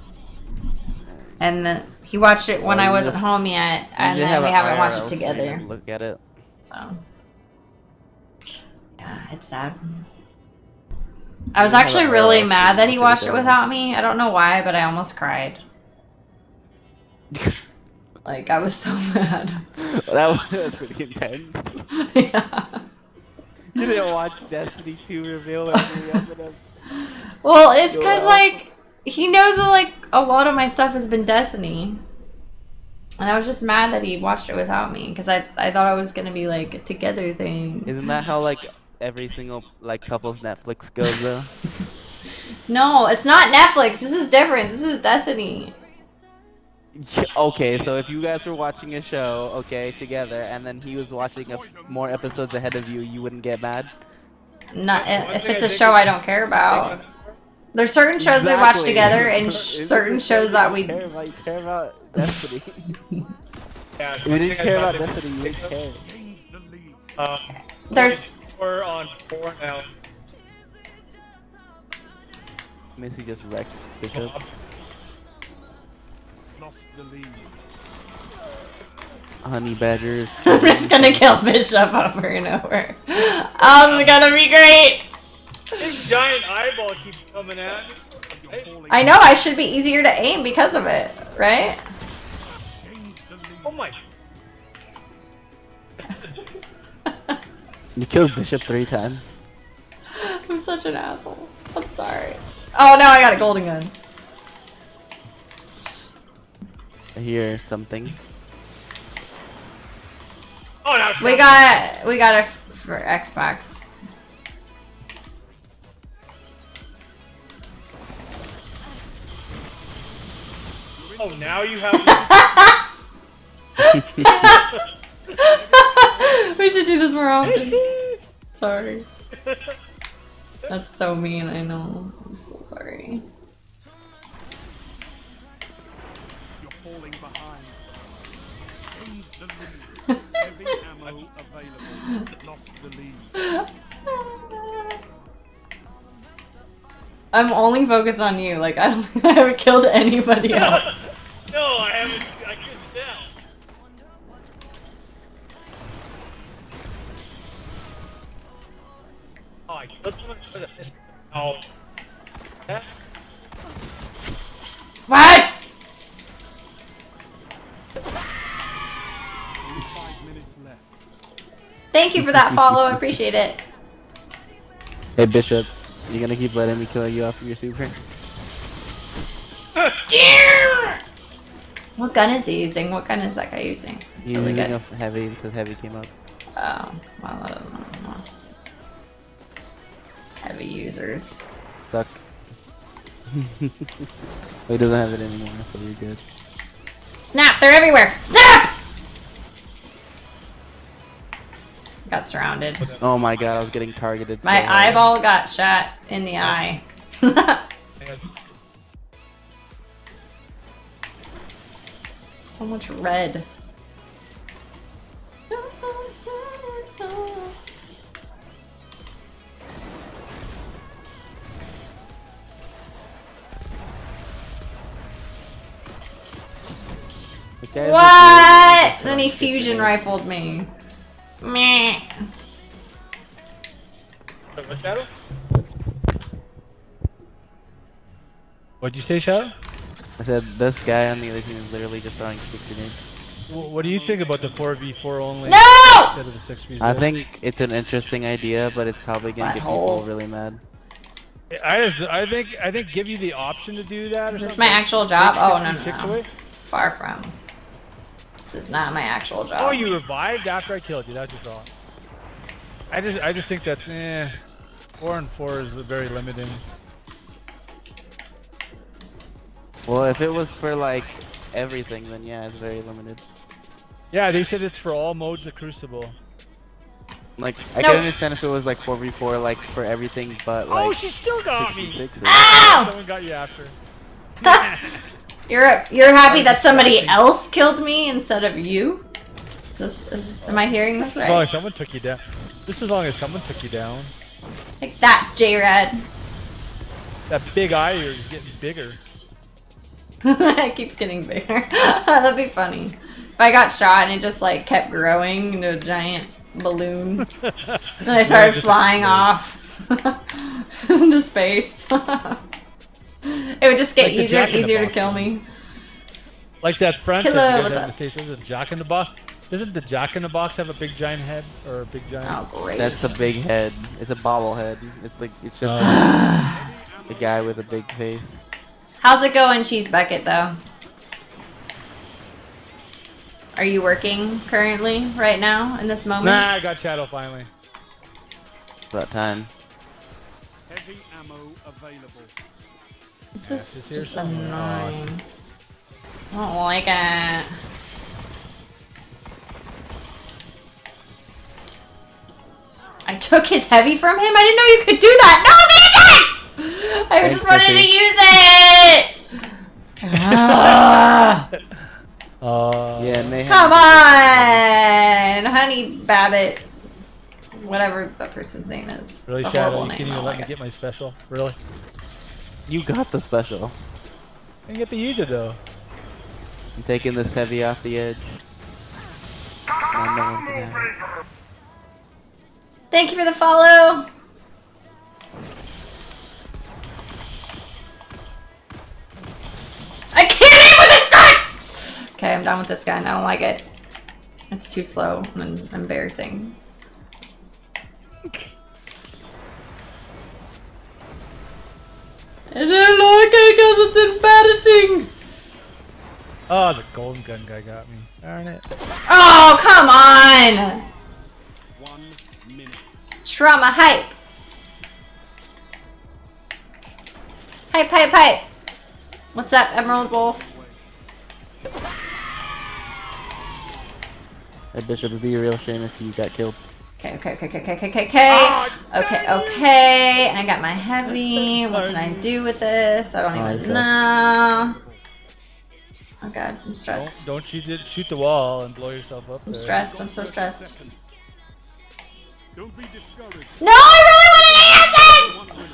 And then he watched it when I wasn't home yet, and then we haven't watched it together. Look at it. So, yeah, it's sad. I was actually really mad that he watched it without me. I don't know why, but I almost cried. Like, I was so mad. That was pretty intense. Yeah. You didn't watch Destiny 2 reveal every episode. Well, it's because, like, he knows that, like, a lot of my stuff has been Destiny. And I was just mad that he watched it without me, because I thought it was going to be, like, a together thing. Isn't that how, like, every single, like, couple's Netflix goes, though? No, it's not Netflix. This is different. This is Destiny. Okay, so if you guys were watching a show, okay, together, and then he was watching more episodes ahead of you, you wouldn't get mad? Not if it's a show I don't care about. There's certain shows we watch together, and certain shows that we... You care about Destiny. Yeah, If you didn't care about Destiny, you didn't care. There's... We're on 4 now. Missy just wrecked Bishop. Honey badgers. I'm just gonna kill Bishop over and over. Oh, it's gonna be great! This giant eyeball keeps coming at me. I know, I should be easier to aim because of it, right? Oh my. You killed Bishop 3 times. I'm such an asshole. I'm sorry. Oh, now I got a golden gun. I hear something. Oh, no, We got it for Xbox. Oh, now you have. We should do this more often. Sorry. That's so mean, I know. I'm so sorry. You're falling behind. Gained the lead. Heavy ammo available. Lost the lead. I'm only focused on you. Like, I don't think I haven't killed anybody else. No, I haven't. I couldn't tell. Oh, I killed someone for the. Oh. Yeah. What? 5 minutes left. Thank you for that follow. I appreciate it. Hey Bishop, you gonna keep letting me kill you off of your super? What gun is he using? What gun is that guy using? It's He's really using good. a heavy because heavy came up. Oh, well, I don't know. Heavy users. Suck. He doesn't have it anymore, so we're good. Snap! They're everywhere! Snap! Got surrounded. Oh my god, I was getting targeted. My so hard. eyeball got shot in the eye. So much red. Okay, What? Then he fusion rifled me. Meh. What, Shadow? What'd you say, Shadow? I said this guy on the other team is literally just throwing 6 grenades. What do you think about the 4v4 only No! instead of the 6v6? I think it's an interesting idea, but it's probably gonna get people really mad. I think give you the option to do that. Is this my actual job? Oh, no, Take 6v6 no, no. away. Far from. This is not my actual job. Oh, you revived after I killed you. That's just wrong. I just think that's 4 and 4 is very limiting. Well, if it was for like everything, then yeah, it's very limited. Yeah, they said it's for all modes of Crucible. Like, I Nope. can understand if it was like 4v4, like for everything, but like Oh, she still got me. 66 Ow! Someone got you after. You're happy that somebody else killed me instead of you? Am I hearing this As long right? as someone took you down. Just as long as someone took you down. Like that, J-Rad. That big eye of yours is getting bigger. It keeps getting bigger. That'd be funny. If I got shot and it just like kept growing into a giant balloon. Then I started just flying explode. off. into space. It would just get Like the easier Jack and in the easier to Box kill one. me. Like that French Hello, that you guys what's have in up? the States, is it Jack in the Box? Doesn't the Jack in the Box have a big giant head or a big giant? Oh, great. That's a big head. It's a bobblehead. It's like it's just the guy with a big face. How's it going, Cheese Bucket, though? Are you working currently, right now, in this moment? Nah, I got Shadow finally. It's about time. Heavy ammo available. This Yeah, is it's here just somewhere. annoying. I don't like it. I took his heavy from him? I didn't know you could do that! No, Nathan! I Thanks, just wanted to Missy. use it! Ah. Yeah, and they Come have on! Honey Babbitt. Whatever that person's name is. Really, It's a Shadow? horrible You name. can't I even don't let like me it. get my special? Really? You got the special. I didn't get to use it though. I'm taking this heavy off the edge. Now no one can have it. Thank you for the follow! I can't aim with this gun! Okay, I'm done with this gun. I don't like it. It's too slow and embarrassing. I don't like it because it's embarrassing! Oh, the golden gun guy got me. Darn it. Oh, come on! 1 minute. Trauma hype! Hype, hype, hype! What's up, Emerald Wolf? That bishop would be a real shame if you got killed. Okay, okay, okay, okay, okay, okay, okay. Okay, okay. I got my heavy. What can I do with this? I don't even know. Oh god, I'm stressed. Don't shoot the wall and blow yourself up. I'm there. stressed. I'm so stressed. Don't be discouraged. No, I really want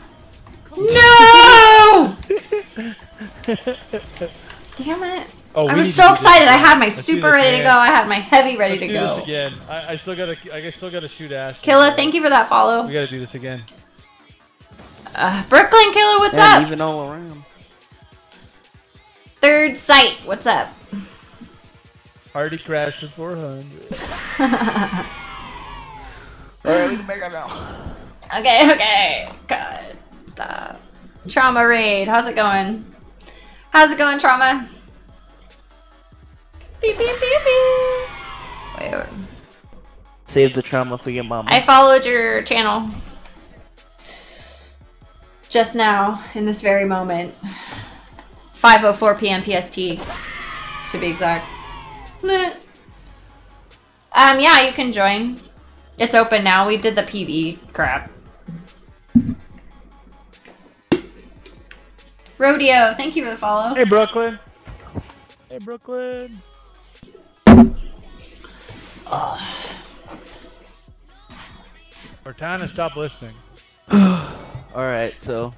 to answer! No! Damn it. Oh, I we was need to so do this excited. I again. had my Let's do super this ready to again. go. I had my heavy ready Let's to do go. this again. I still gotta shoot Ash. Killa, thank you for that follow. We gotta do this again. Brooklyn Killa, what's And up? even all around. Third sight, what's up? Hardy crashed to 400. Alright, we can back up now. Okay, okay. God, stop. Trauma raid, how's it going? How's it going, Trauma? Beep, beep, beep, beep. Wait. Save the trauma for your mama. I followed your channel just now, in this very moment. 5:04 p.m. PST, to be exact. Meh. Yeah, you can join. It's open now. We did the PB crap. Rodeo, thank you for the follow. Hey, Brooklyn. Hey, Brooklyn. Cortana, stop listening. Alright, so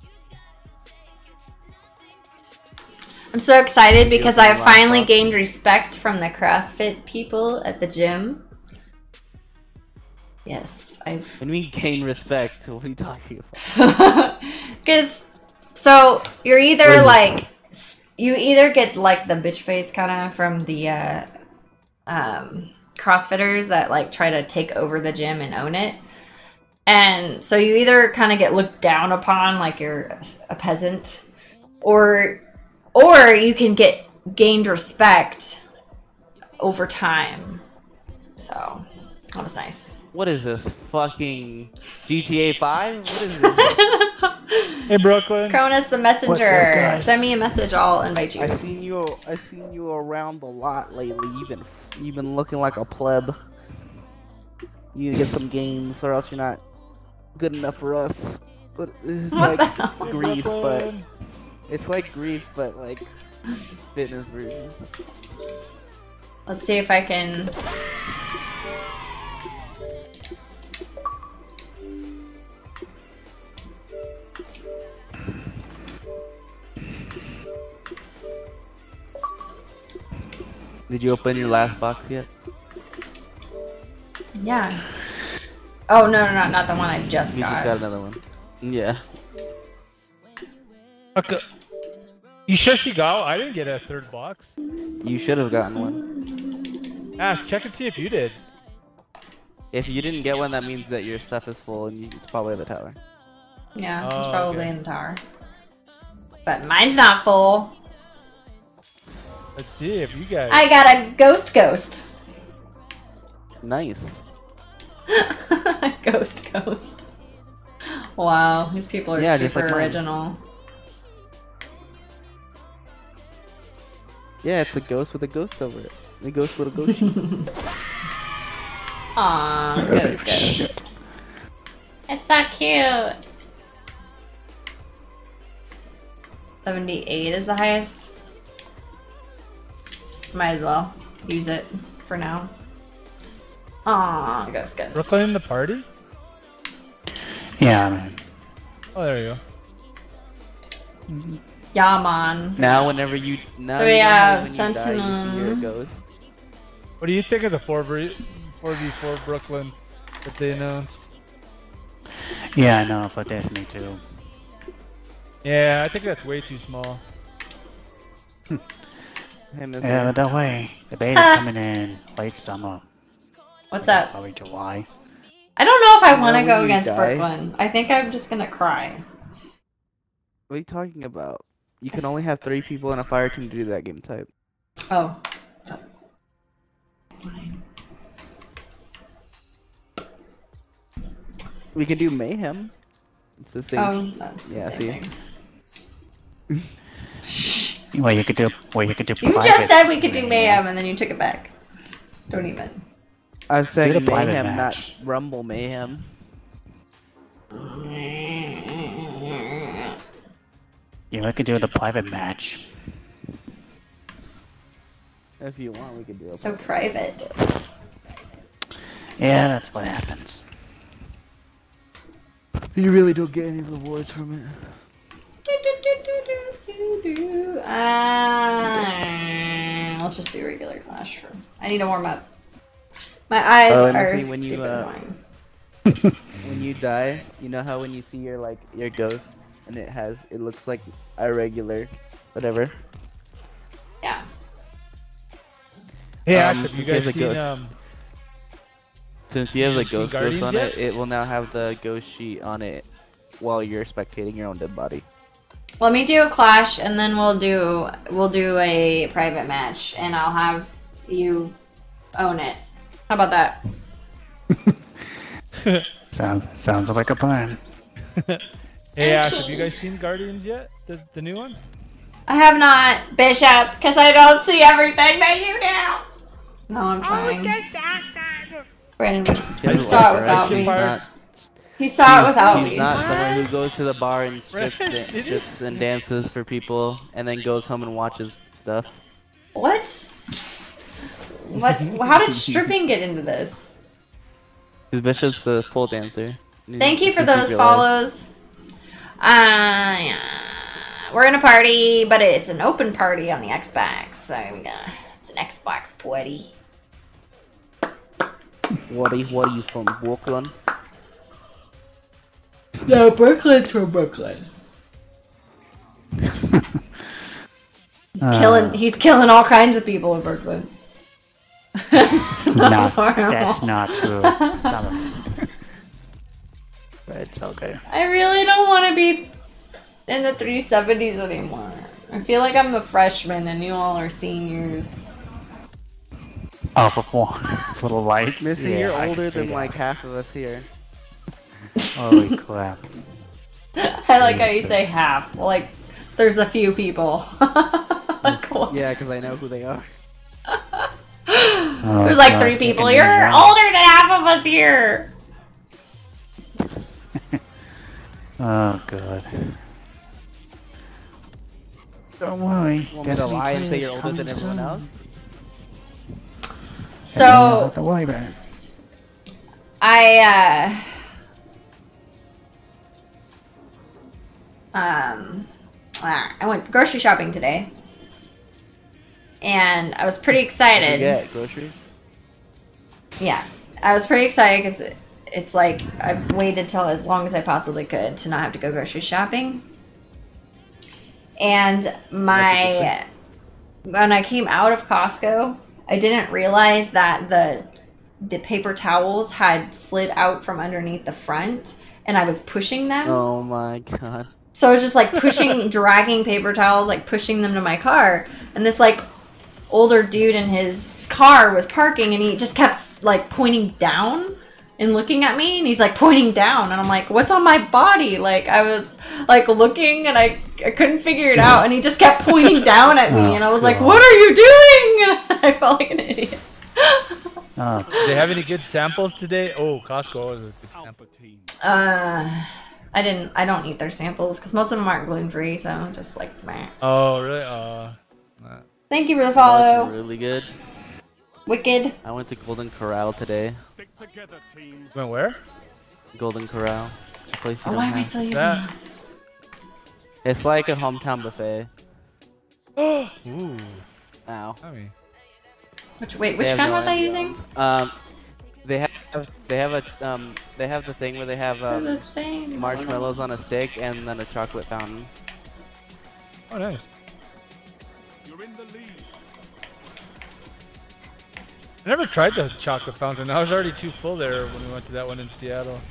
I'm so excited because Feels I like a finally laptop. gained respect from the CrossFit people at the gym. Yes, I've... when we gain respect, what are you talking about? Because, so, you're either like, you either get like the bitch face kind of from the CrossFitters that like try to take over the gym and own it. And so you either kind of get looked down upon like you're a peasant, or you can get gained respect over time. So, that was nice. What is this? Fucking GTA 5? What is this? Hey, Brooklyn. Cronus the messenger. What's up, guys? Send me a message, I'll invite you. I seen you around a lot lately. You've been looking like a pleb. You need to get some games, or else you're not good enough for us. But it's What like the hell? Greece, but Brooklyn. it's like Greece, but like fitness version. Let's see if I can... Did you open your last box yet? Yeah. Oh, no, not the one I just You got. just got another one. Yeah. Okay. You sure she got? I didn't get a third box. You should have gotten one. Ash, check and see if you did. If you didn't get one, that means that your stuff is full and it's probably at the tower. Yeah, it's Oh, probably okay. in the tower. But mine's not full. Let's see if you guys. I got a ghost. Nice. Ghost. Wow, these people are Yeah, just super like mine. original. Yeah, it's a ghost with a ghost over it. A ghost with a ghost sheet. Aww, ghost. It's so cute. 78 is the highest. Might as well use it for now. Aww, ghost. Brooklyn in the party? Yeah, man. Oh, there you go. Yeah, man. Now, whenever you So you we know have when you die, you see your Sentinel. ghost. What do you think of the 4v4 Brooklyn that they announced? Yeah, I know, for Destiny 2. Yeah, I think that's way too small. Hey, Missy. Yeah, but that way, the beta's coming in late summer. What's up? Probably July. I don't know if I You want to know go when you against die? Brooklyn. I think I'm just gonna cry. What are you talking about? You can only have 3 people in a fire team to do that game type. Oh. Fine. We can do mayhem. It's the same. Oh, that's the Yeah, same see? thing. Well, you could do You private just said we could do mayhem and then you took it back. Don't even. I was saying Do the private mayhem, match. not rumble mayhem. Yeah, we could do the private match. If you want, we could do it. So private. Yeah, that's what happens. You really don't get any rewards from it. Let's just do regular Clash. I need to warm up. My eyes Oh, and are Missy, when you, stupid wine. When you die, you know how when you see your ghost and it looks like a regular whatever. Yeah. Yeah, Um, have you since you have guys the seen ghost. Since you have the Have you seen ghost Guardians on yet? it will now have the ghost sheet on it while you're spectating your own dead body. Let me do a Clash and then we'll do a private match and I'll have you own it. How about that? Sounds like a plan. Hey Ash, have you guys seen Guardians yet? The new one? I have not, Bishop, because I don't see everything that you do. No, I'm trying. Brandon, he saw it without me. He saw it without She's me. not someone who goes to the bar and strips Did you- and dances for people and then goes home and watches stuff. What? What? How did stripping get into this? Because Bishop's a pole dancer. Thank you for This is those your life. follows. Yeah. We're in a party, but it's an open party on the Xbox. So it's an Xbox party. What are you from, Brooklyn? No, Brooklyn's from Brooklyn. He's killing all kinds of people in Brooklyn. That's No, normal. that's not true. Some of it. But it's okay. I really don't want to be in the 370s anymore. I feel like I'm a freshman and you all are seniors. Oh, for the lights? Missy, Yeah, you're I can older see than that. like half of us here. Holy crap. I like how you say half. Well, like, there's a few people. Like, what? Yeah, because I know who they are. Oh, There's like God, 3 people. making me You're young. older than half of us here. Oh, God. Don't worry. Want me to lie and say is you're older coming than everyone soon. else? And you don't So, have to worry about it. I went grocery shopping today. And I was pretty excited. Yeah, groceries. Yeah, I was pretty excited because it's like I waited till as long as I possibly could to not have to go grocery shopping. And when I came out of Costco, I didn't realize that the paper towels had slid out from underneath the front, and I was pushing them. Oh my god. So I was just like dragging paper towels, like pushing them to my car, and this like older dude in his car was parking, and he just kept like pointing down and looking at me, and he's like pointing down, and I'm like, what's on my body? Like I was like looking, and I couldn't figure it out, and he just kept pointing down at me, and I was like, what are you doing? And I felt like an idiot. Do they have any good samples today? Oh, Costco is a good sample. I don't eat their samples because most of them aren't gluten-free, so just like meh. Oh, really? Thank you for the follow. That's really good. Wicked. I went to Golden Corral today. Went where? Golden Corral. A place you Oh, don't why am I have. still using this? It's like a hometown buffet. Ooh. Ow. Yummy. Which They have gun no was I ambiance. using? They have the thing where they have They're the same. marshmallows on a stick and then a chocolate fountain. Oh, nice. You're in the lead. I never tried the chocolate fountain. I was already too full there when we went to that one in Seattle.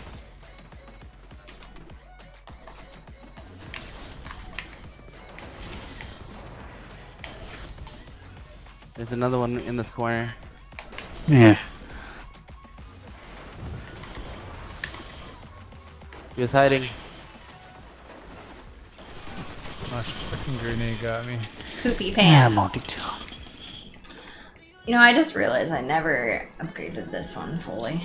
There's another one in this corner. Yeah. He was hiding. My freaking grenade got me. Poopy Yeah, pants. multi-tool. You know, I just realized I never upgraded this one fully.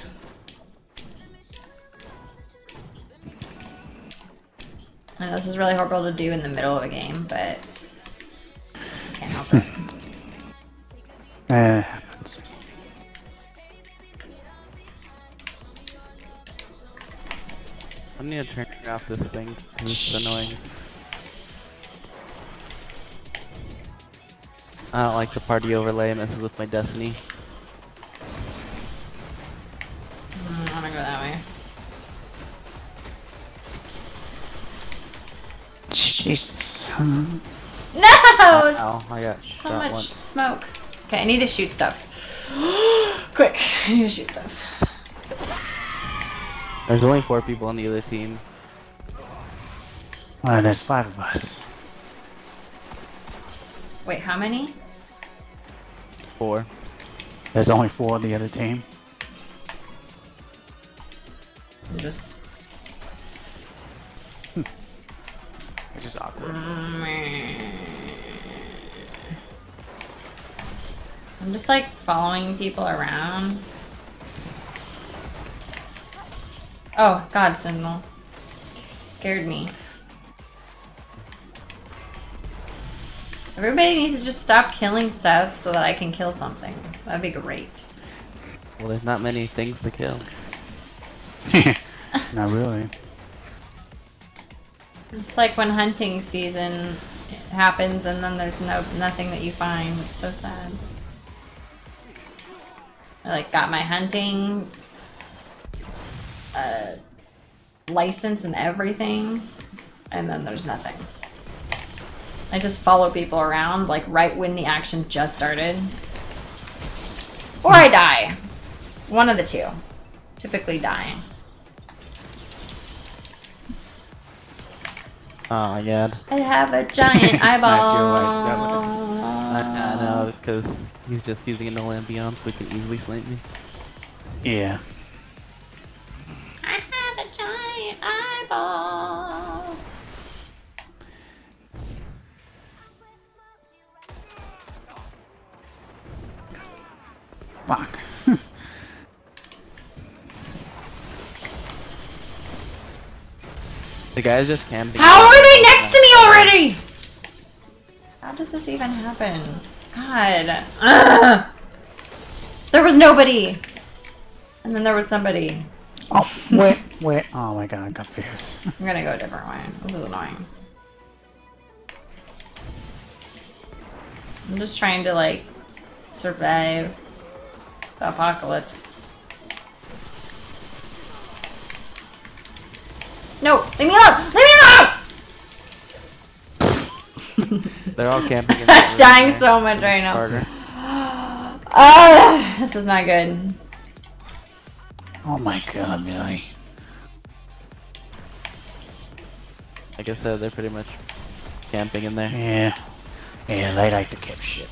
I know this is really horrible to do in the middle of a game, but I can't help it. It happens. I need to turn off this thing. It's annoying. I don't like the party overlay. It messes with my destiny. I wanna go that way. Jesus. No! Ow, I got So shot much once. smoke. Okay, I need to shoot stuff. Quick, I need to shoot stuff. There's only 4 people on the other team. Well, there's 5 of us. Wait, how many? 4. There's only 4 on the other team. I'm just... Which is awkward. I'm just like following people around. Oh, God, Sentinel. Scared me. Everybody needs to just stop killing stuff so that I can kill something. That'd be great. Well, there's not many things to kill. Not really. It's like when hunting season happens and then there's nothing that you find. It's so sad. I like got my hunting license and everything, and then there's nothing. I just follow people around like right when the action just started. Or I die. One of the two. Typically dying. Oh my god. I have a giant Smack your eyeball. I know, it's because he's just using a no ambiance, so he can easily snipe me. Yeah. I have a giant eyeball. Fuck. The guy's just camping. How are they next to me already? How does this even happen? God. Ugh. There was nobody. And then there was somebody. Oh, wait. Oh my god, I'm confused. I'm gonna go a different way. This is annoying. I'm just trying to, like, survive the apocalypse. No, leave me alone! Leave me alone! They're all camping. I'm dying so much right now. Harder. This is not good. Oh my god, Millie. Like I said, they're pretty much camping in there. Yeah. Yeah, they like to keep shit.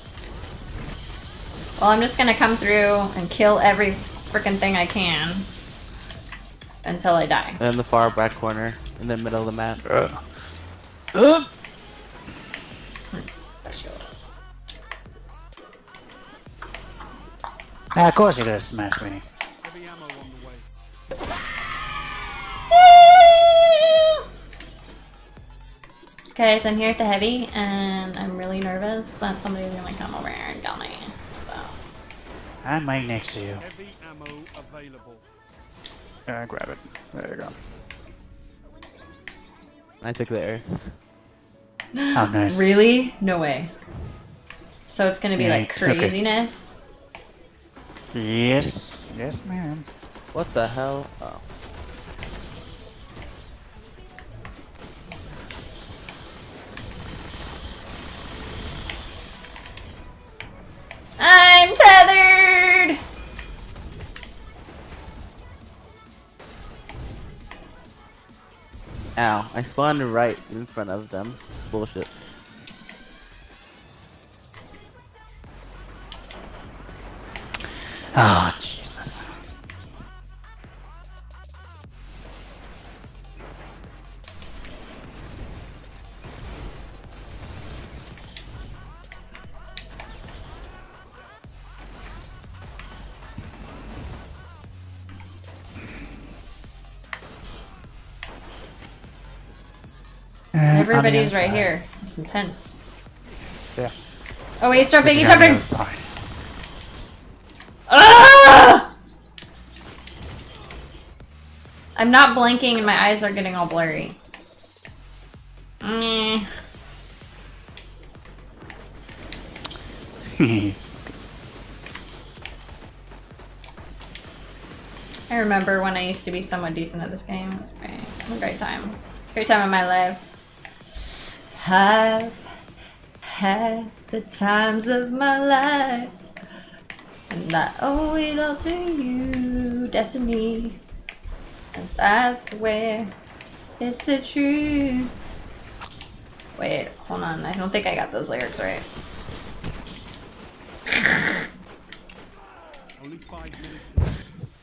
Well, I'm just gonna come through and kill every freaking thing I can until I die. And in the far back corner, in the middle of the map. Of course you're gonna smash me. Okay, so I'm here at the heavy, and I'm really nervous that somebody's gonna come over here and kill me. So. I'm right next to you. Heavy ammo available. Grab it. There you go. I took the earth. Oh, nice. Really? No way. So it's gonna be Yeah, like I took it. craziness. Yes. Yes, ma'am. What the hell? Oh. I'm tethered! Ow. I spawned right in front of them. Bullshit. Oh, Jesus. Everybody's right here. It's intense. Yeah. Oh wait, start This picking is on the jumping! other side. Ah! I'm not blinking and my eyes are getting all blurry. Mm. I remember when I used to be somewhat decent at this game. It was great. It was a great time. Great time of my life. I've had the times of my life. And I owe it all to you, destiny. As I swear it's the truth. Wait, hold on. I don't think I got those lyrics right. Only 5 minutes left.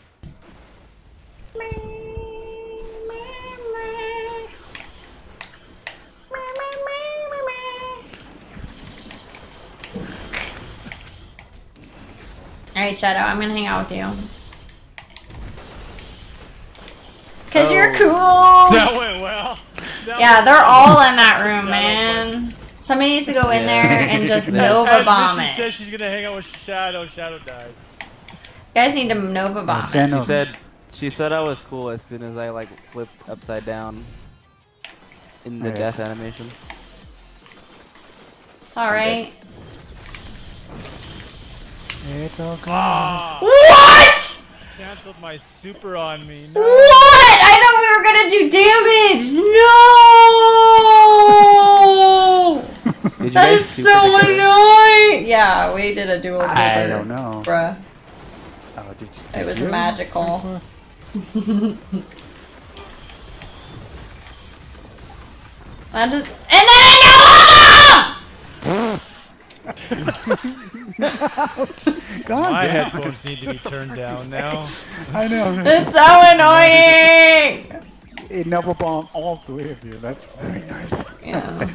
Alright, Shadow, I'm gonna hang out with you. Cause you're cool! That went well. Yeah, they're all in that room, man. Somebody needs to go in there and just Nova bomb She it. said she's gonna hang out with Shadow. Shadow died. You guys need to Nova bomb it. She said I was cool as soon as I like flipped upside down in the death animation. It's alright. It's okay. Ah, What?! canceled my super on me. No. What?! I thought we were gonna do damage! No! That is so annoying! Yeah, we did a dual super. I don't know. Bruh. Oh, It was magical. I just, and then I God My damn. headphones need to be turned down now. I know. It's so annoying! It never bombed all three of you. That's very nice. Yeah.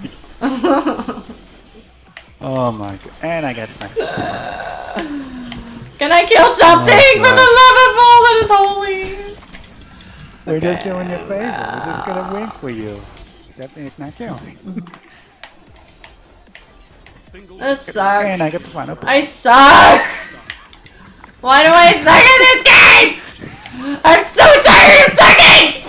Oh my god. And I got sniped. Can I kill something for the love of all that is holy? We're just doing you a favor. We're just gonna win for you. Except it's not killing. This sucks. And I get the final point. I suck! Why do I suck at this game? I'm so tired of sucking!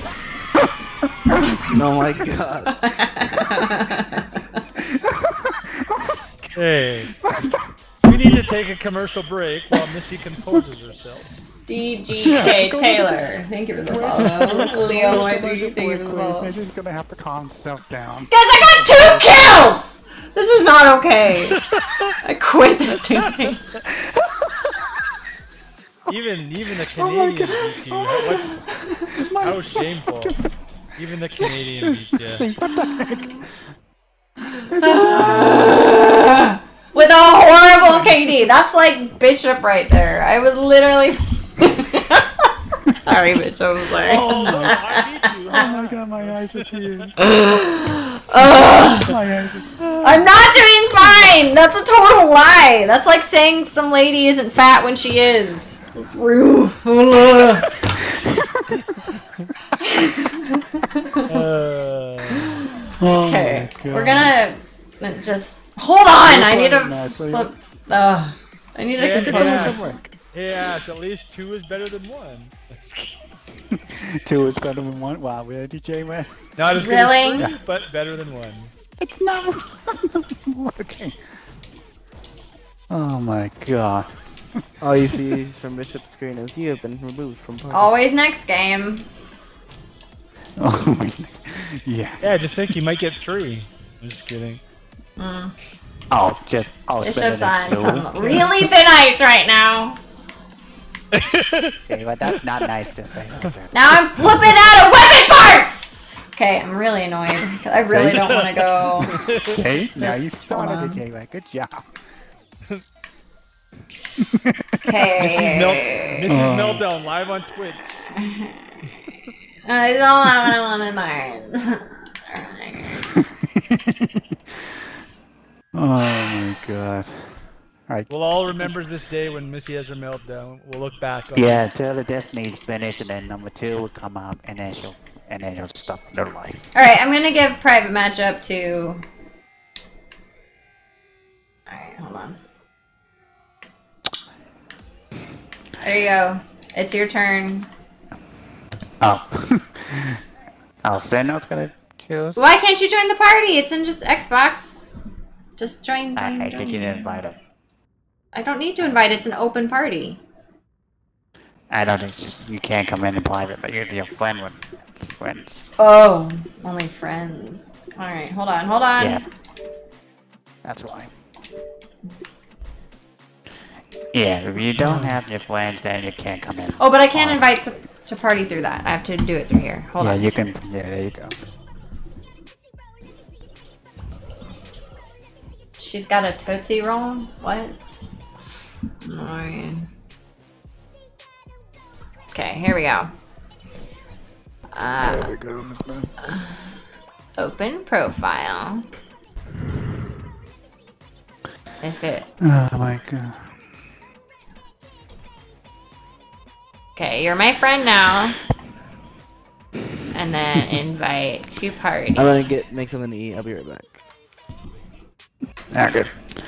Oh my god. Hey. We need to take a commercial break while Missy composes herself. DGK Taylor, thank you for the follow. Leo Moity, thank you for the follow. Missy's gonna have to calm himself down. Guys, I got 2 kills! This is not okay. I quit this tonight. Even the Canadian beat you. That was shameful. Even the Canadian beat you. What the heck? With a horrible KD. That's like Bishop right there. I was literally... Sorry, Bishop. I'm sorry. Oh, I beat you. Oh my god, my eyes are tears. My eyes are tears. I'm not doing fine! That's a total lie! That's like saying some lady isn't fat when she is. It's rude. Okay, we're gonna just hold on. I need to flip. I need to compose. Yeah, at least 2 is better than 1. 2 is better than 1. Wow, really, DJ man? Not as good as 3, but better than 1. It's not okay. Oh my god. All you see from Bishop's screen is you have been removed from party. Always next game. Always next. Yeah. Yeah, just think you might get 3. I'm just kidding. Oh, just Bishop's on some really thin ice right now. Okay, but that's not nice to say. Now I'm flipping out of weapon parts! Okay, I'm really annoyed. Cause I really don't want to go. See? Now you started it, J-Way. Good job. Okay. Mrs. Meltdown live on Twitch. I don't have a Oh my god. Alright. We'll all remember this day when Missy has her meltdown. We'll look back on Yeah, until the Destiny's finished, and then number 2 will come out, and then she'll stop their life. Alright, I'm gonna give private matchup to... Alright, hold on. There you go. It's your turn. Oh. Oh, Senno's gonna choose? Why can't you join the party? It's in just Xbox. Just join. I think you didn't invite him. I don't need to invite. It's an open party. I don't think you can't come in private, but you're your friend with friends. Oh, only friends. Alright, hold on. Yeah. That's why. Yeah, if you don't have your friends, then you can't come in. Oh, but I can't invite to party through that. I have to do it through here. Hold on. Yeah, you can. Yeah, there you go. She's got a Tootsie Roll? What? Annoying. Okay, here we go. Open profile. If it... Oh my god. Okay, you're my friend now. And then invite to party. I'm gonna make something to eat. I'll be right back. Ah, good.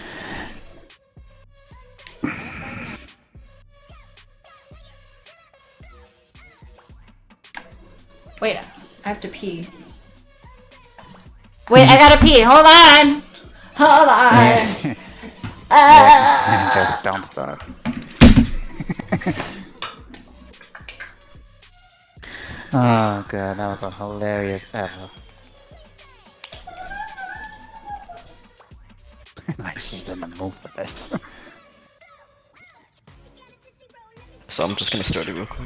Wait, I have to pee. Wait, I gotta pee. Hold on. Hold on. Just don't start. Oh god, that was a hilarious ever. Like she's in the mood for this. So I'm just gonna start it real quick.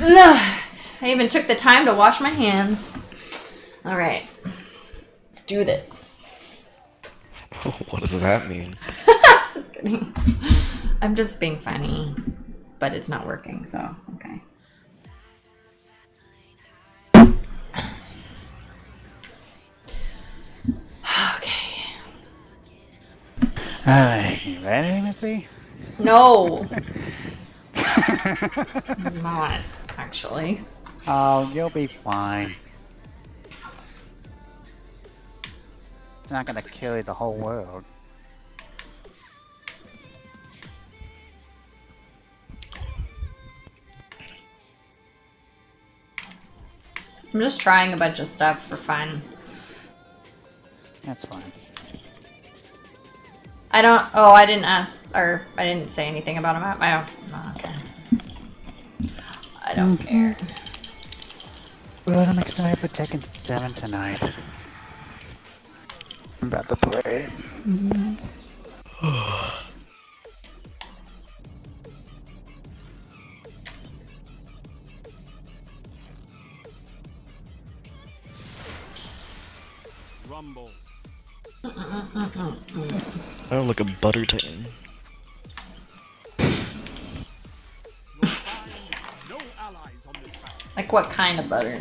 I even took the time to wash my hands. Alright. Let's do this. What does that mean? Just kidding. I'm just being funny. But it's not working, so okay. Okay. You ready, Missy? No. I'm not, actually. Oh, you'll be fine. It's not gonna kill the whole world. I'm just trying a bunch of stuff for fun. That's fine. I don't. Oh, I didn't ask, or I didn't say anything about a map. I don't. No, okay. I don't care. But I'm excited for Tekken 7 tonight. I'm about to play. Rumble. Oh, look, a butter titan. No allies on this battle. Like what kind of butter?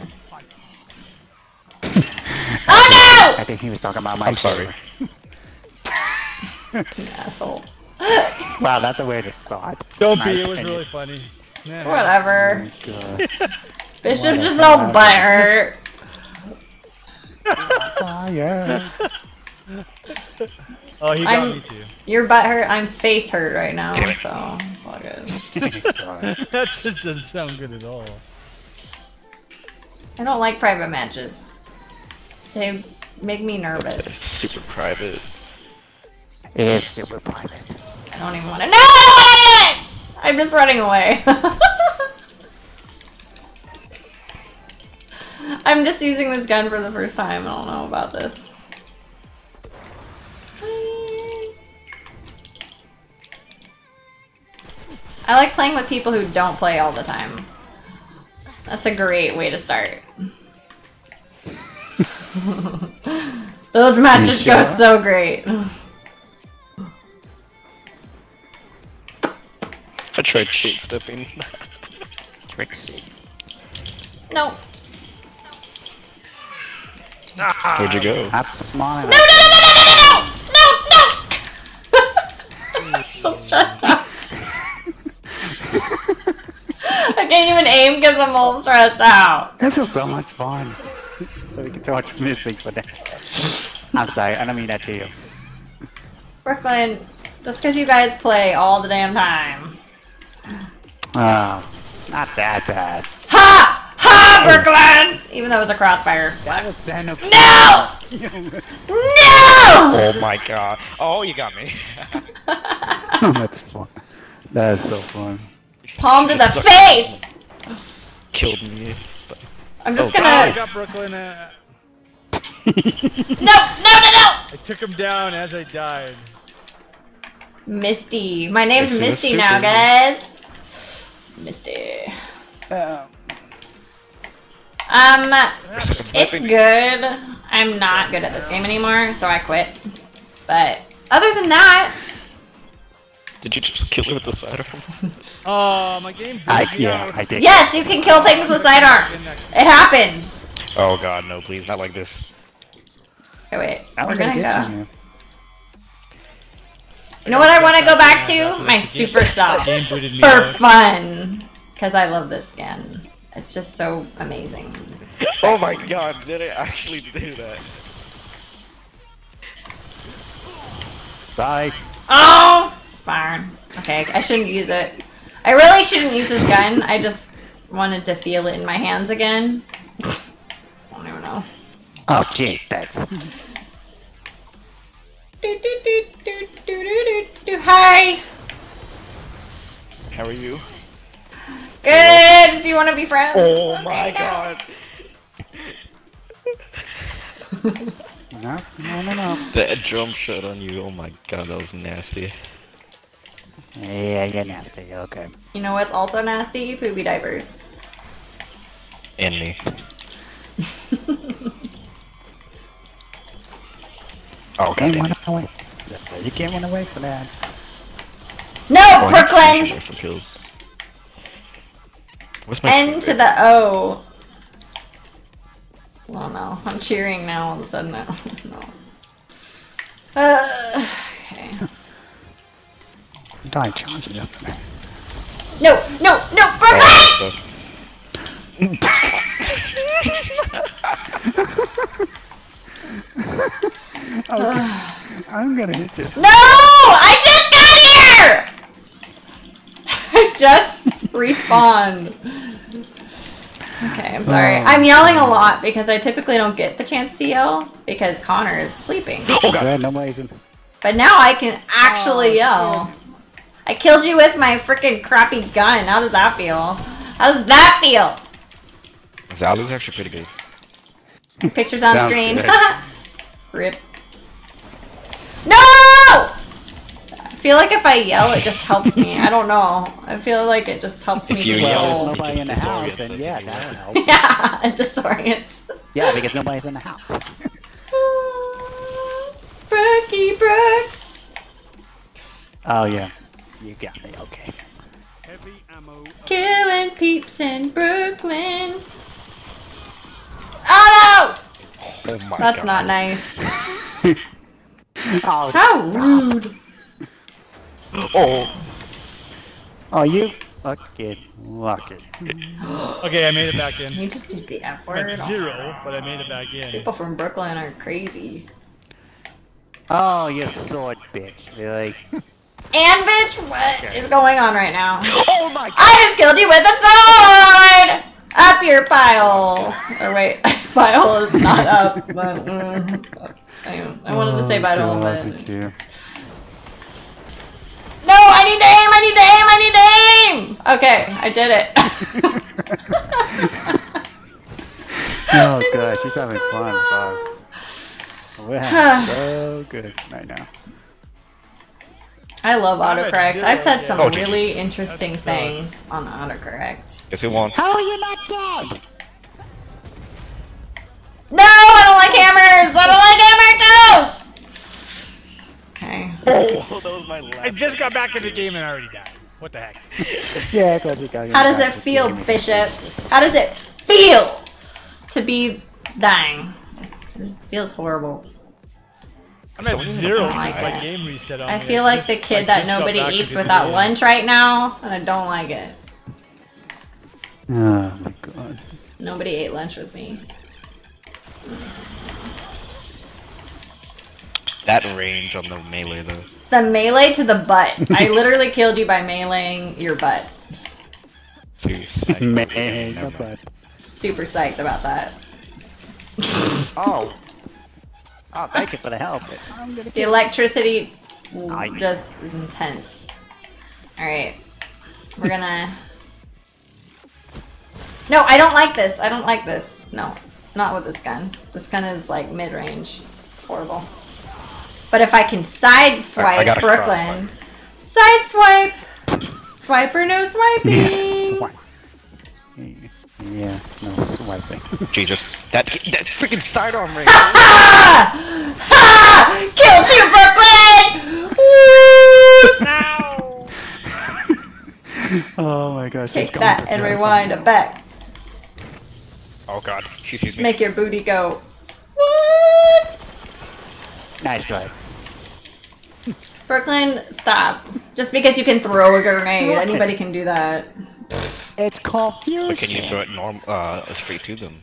Oh no! I think he was talking about my I'm sorry. You asshole. Wow, that's a way to start. Don't be, it was really funny. Yeah. Whatever. Oh my God. Bishop's just all butthurt. Fire. Oh, he got me too. Your butt hurt. I'm face hurt right now, so all good. Sorry. That just doesn't sound good at all. I don't like private matches. They make me nervous. Super private. It is super private. I don't even want to. No, I don't want it! I'm just running away. I'm just using this gun for the first time. I don't know about this. I like playing with people who don't play all the time. That's a great way to start. Those matches go so great. I tried shade stepping. Trixie. No. Where'd you go? That's smart. No, no, no, no, no, no, no, no, no! I'm so stressed out. I can't even aim because I'm all stressed out. This is so much fun. So we can watch Mystic for that. I'm sorry, I don't mean that to you. Brooklyn, just because you guys play all the damn time. Oh, it's not that bad. Ha! Ha, Brooklyn! Even though it was a crossfire. That was Sano. No! No! Oh my god. Oh, you got me. That's fun. That is so fun. Palm to the face! Killed me. But... I'm just I gonna... got Brooklyn. No! No, no, no! I took him down as I died. Misty. My name's Yes, Misty Misty. now, guys. Misty. It's good. I'm not good at this game anymore, so I quit. But other than that... Did you just kill it with the sidearm? Oh, my game. Yeah, I did. Yes, you can kill things with sidearms. It happens. Oh god, no, please, not like this. Okay, wait. I We're was gonna get go. you. You know what I want to go back to? My super self. Game booted me For out. fun. Because I love this skin. It's just so amazing. Oh my god, did I actually do that? Die. Oh! Darn. Okay, I shouldn't use it. I really shouldn't use this gun. I just wanted to feel it in my hands again. I don't even know. Oh, gee, thanks. Hi! How are you? Good! Do you want to be friends? Oh my god! No, no, no, no. That drum shot on you, oh my god, that was nasty. Yeah, you're nasty. Okay. You know what's also nasty? Poopy diapers. And me. Oh, Can't god. run away. You can't run away from that. No, Brooklyn! For kills. What's my N to the O. Well, no. I'm cheering now all of a sudden. No. Okay. You died charging yesterday. No, Brooklyn! Okay. I'm gonna hit you. No! I just got here! I just respawned. Okay, I'm sorry. I'm yelling a lot because I typically don't get the chance to yell because Connor is sleeping. Oh god. Yeah, nobody's in. But now I can actually yell. I killed you with my freaking crappy gun. How does that feel? How does that feel? Zalu's actually pretty good. Pictures on Sounds screen. good. Rip. No! I feel like if I yell, it just helps me. I don't know. I feel like it just helps me you to yell, Well, control. there's nobody in the Just house, disorient and us, yeah, if you that'll will. help. Yeah, it disorients. Yeah, because nobody's in the house. Brookie Brooks. Oh yeah, you got me. Okay. Heavy ammo. Killing peeps in Brooklyn. Oh no! Oh my That's god. not nice. Oh, How rude. Oh. oh, you fucking lucky. Okay, I made it back in. You just use the F I word. went 0, but I made it back in. People from Brooklyn are crazy. Oh, you sword bitch. Really? And bitch, what is going on right now? Oh my god. I just killed you with a sword! Up your pile! Or wait, pile is not up, but I wanted to say vital, but... No, I need to aim, I need to aim! Okay, I did it. Oh gosh, she's having fun with us. We're having so good right now. I love I'm at autocorrect. 0 I've said some again. Oh, Jesus. really interesting That's things on autocorrect. Guess who won? How are you not dead? No, I don't like hammers! I don't like hammer toes! Okay. Oh, that was my last. I just got back in the game and I already died. What the heck? Yeah, because you got. How does it feel, Bishop? How does it feel to be dying? It feels horrible. I'm at 0 I like since my it. game reset on I me. feel I like the just- I kid that just got nobody back eats into the without game. lunch right now, and I don't like it. Oh my god. Nobody ate lunch with me. That range on the melee though. The melee to the butt. I literally killed you by meleeing your butt. Seriously. Man, Never my mind. butt. Super psyched about that. Oh. Oh, thank you for the help. I'm gonna The kill electricity I- just is intense. Alright. We're gonna... No, I don't like this. I don't like this. No. Not with this gun. This gun is like mid-range. It's horrible. But if I can I sideswipe got a Brooklyn... Sideswipe! Swiper no swiping! Yes. Swipe. Yeah, no swiping. Jesus. That freaking sidearm range. Ah! Ha! Killed you, Brooklyn! Woo! Oh my gosh. Take that and rewind it back. Oh god. She sees Just me. make your booty go. What? Nice try. Brooklyn, stop. Just because you can throw a grenade, What? anybody can do that. It's confusion. But can you throw it straight to them?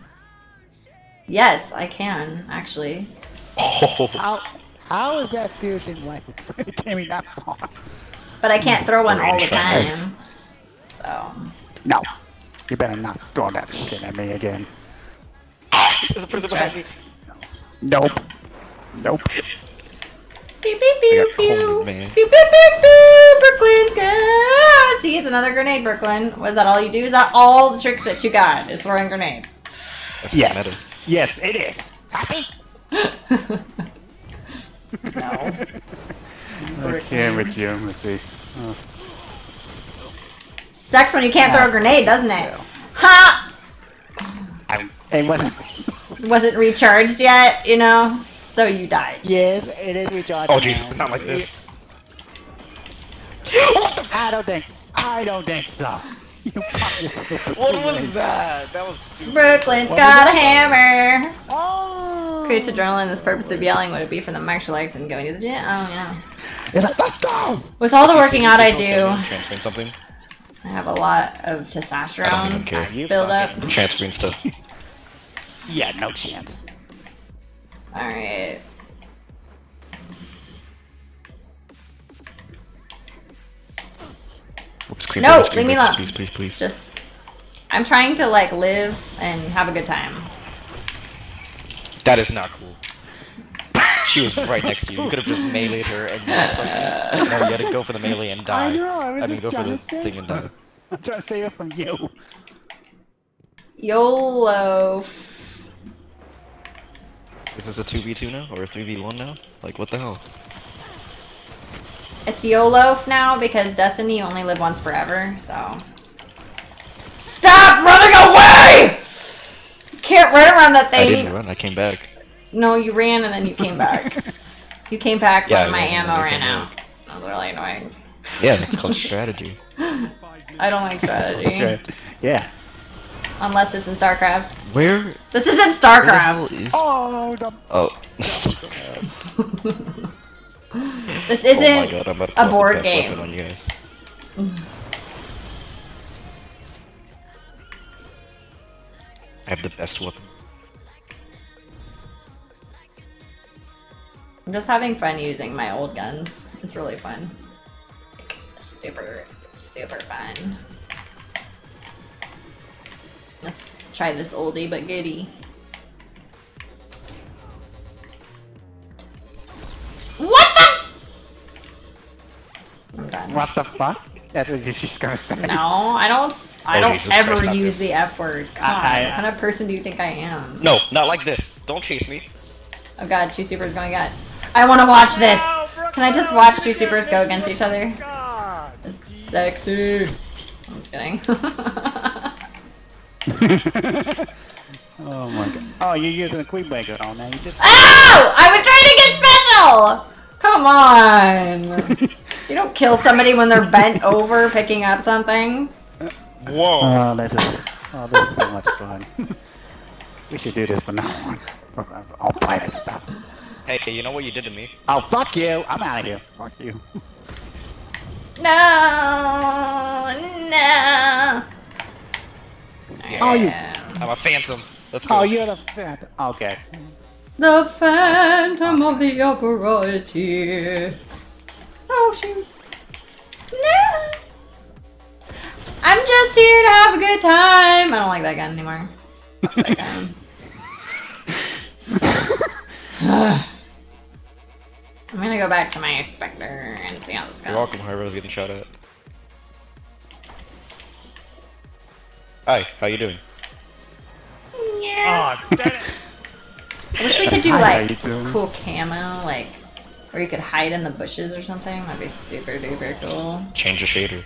Yes, I can, actually. Oh. How is that fusion rifle coming that far? But I can't throw one all the Range shot. time. So. No. You better not throw that shit at me again. There's a person behind me. Stressed. Nope. Nope. Pew pew pew I got pew. cold, man. Pew pew pew pew. Brooklyn's good. See, it's another grenade, Brooklyn. Was that all you do? Is that all the tricks that you got? Is throwing grenades? That's Yes. meta. Yes, it is. Happy? No. I can't with you, Missy. Sucks when you can't throw a grenade, doesn't it? Ha! It wasn't. Wasn't recharged yet, you know? So you died. Yes, it is recharged. Oh jeez, not like this. I don't think so. You pop your stupid What too was late. that? That was stupid. Brooklyn's got a hammer. Oh! Creates adrenaline. This purpose of yelling would it be for the martial arts and going to the gym? Oh yeah. It's like, let's go! With all the working out I do, Transferring something. I have a lot of I don't even testosterone care. You build up. fucking- Transferring stuff. Yeah, no chance. All right. Scream, No, scream, leave me please, alone. Please, please, please. Just, I'm trying to like live and have a good time. That is not cool. She was right next to you. You could have just meleeed her and no, you had to go for the melee and die. I know, I was mean, just go for trying the to save thing and her. die. I'm trying to save it from you. YOLO. Is this a 2v2 now? Or a 3v1 now? Like, what the hell? It's YOLO now because Destiny you only live once forever, so. Stop running away! You can't run around that I thing. didn't run, I came back. No, you ran and then you came back. You came back Yeah, when my I ran, ammo I ran came out. That was really annoying. Yeah, it's called strategy. I don't like strategy. Yeah. Unless it's in StarCraft. Where? This isn't Where the StarCraft. hell is... Oh, the... Oh. This Oh my isn't God, I'm about to a pull out the board best game. weapon on you guys. I have the best weapon. I'm just having fun using my old guns. It's really fun. Like, super, super fun. Let's try this oldie but goodie. What the? I'm done. What the fuck? That's what she's gonna say. No, I don't Jesus ever Christ, not use this. the F word. Come on, I- what kind of person do you think I am? No, not like this. Don't chase me. Oh god, two supers going gut. I want to watch this. Can I just watch two supers go against each other? It's sexy. I'm just kidding. Oh my god. Oh, you're using a Queen Breaker. Oh, now you just... Ow! I was trying to get special! Come on! You don't kill somebody when they're bent over picking up something. Whoa. Oh, this is so much fun. We should do this from now on. All pirate stuff. Hey, you know what you did to me? Oh, fuck you! I'm out of here. Fuck you. No! No! Oh, you... I'm a phantom. Let's go. Oh, you're the fat. Okay. The Phantom of the Opera is here. Oh shoot. No! I'm just here to have a good time. I don't like that gun anymore. Fuck that gun. I'm gonna go back to my Spectre and see how this goes. You're welcome, whoever's getting shot at. Hi, how you doing? Oh, damn it. I wish we could do Hi, how like you doing? cool camo, like where you could hide in the bushes or something. That'd be super duper cool. Change the shader.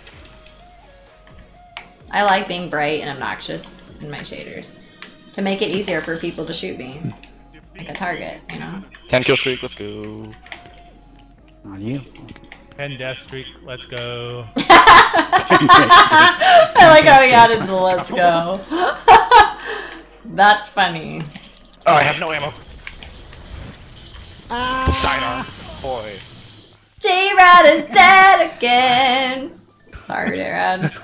I like being bright and obnoxious in my shaders to make it easier for people to shoot me, like a target, you know. 10 kill streak, let's go. Oh, you. 10 death streak, let's go. I like how he added the let's go. That's funny. Oh, I have no ammo. Sidearm. Boy. J-Rad is dead again. Sorry, J-Rad.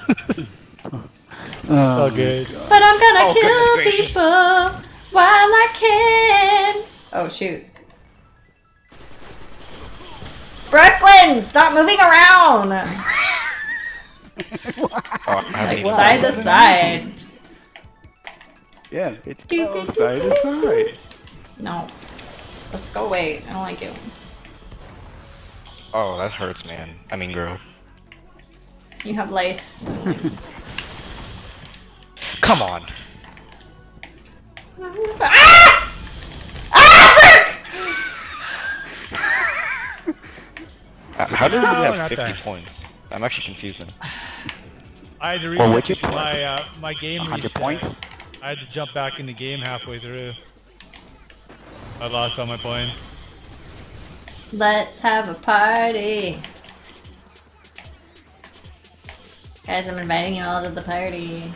Oh, good. But I'm gonna Oh, kill goodness gracious. people while I can. Oh, shoot. Brooklyn, stop moving around. Oh, I haven't Like even side to done it. side. Yeah, it's Do, close do, side to side. No. Let's go away. I don't like you. Oh, that hurts, man. I mean, girl. You have lice. Come on. Ah! Ah! How did you No, have not 50 that. points? I'm actually confused now. I had to Well, which reset point? my game 100 reset. points? I had to jump back in the game halfway through. I lost all my points. Let's have a party. Guys, I'm inviting you all to the party.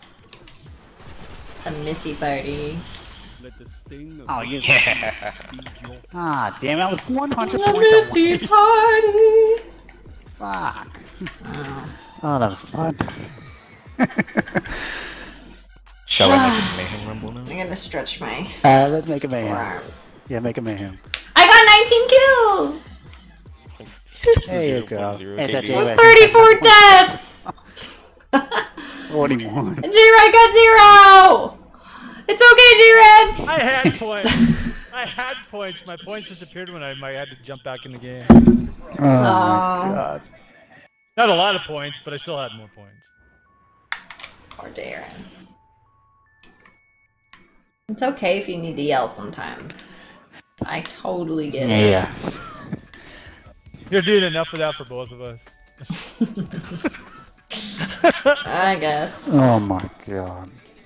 The Missy party. Oh, yeah. Ah, damn it, I was 100 The points Missy away. party. Fuck. Oh. Oh, that was fun. Shall I make a mayhem rumble now? I'm gonna stretch my Let's make a mayhem. forearms. Yeah, make a mayhem. I got 19 kills! There you go. 0.0 It's a KD. J-Ray. 34 deaths! 41. G-Red got 0! It's okay, G-Red! I had points. I had points. My points disappeared when I had to jump back in the game. Oh my god. Not a lot of points, but I still had more points. Poor Darren. It's okay if you need to yell sometimes. I totally get it. Yeah. You're doing enough of that for both of us. I guess. Oh my god.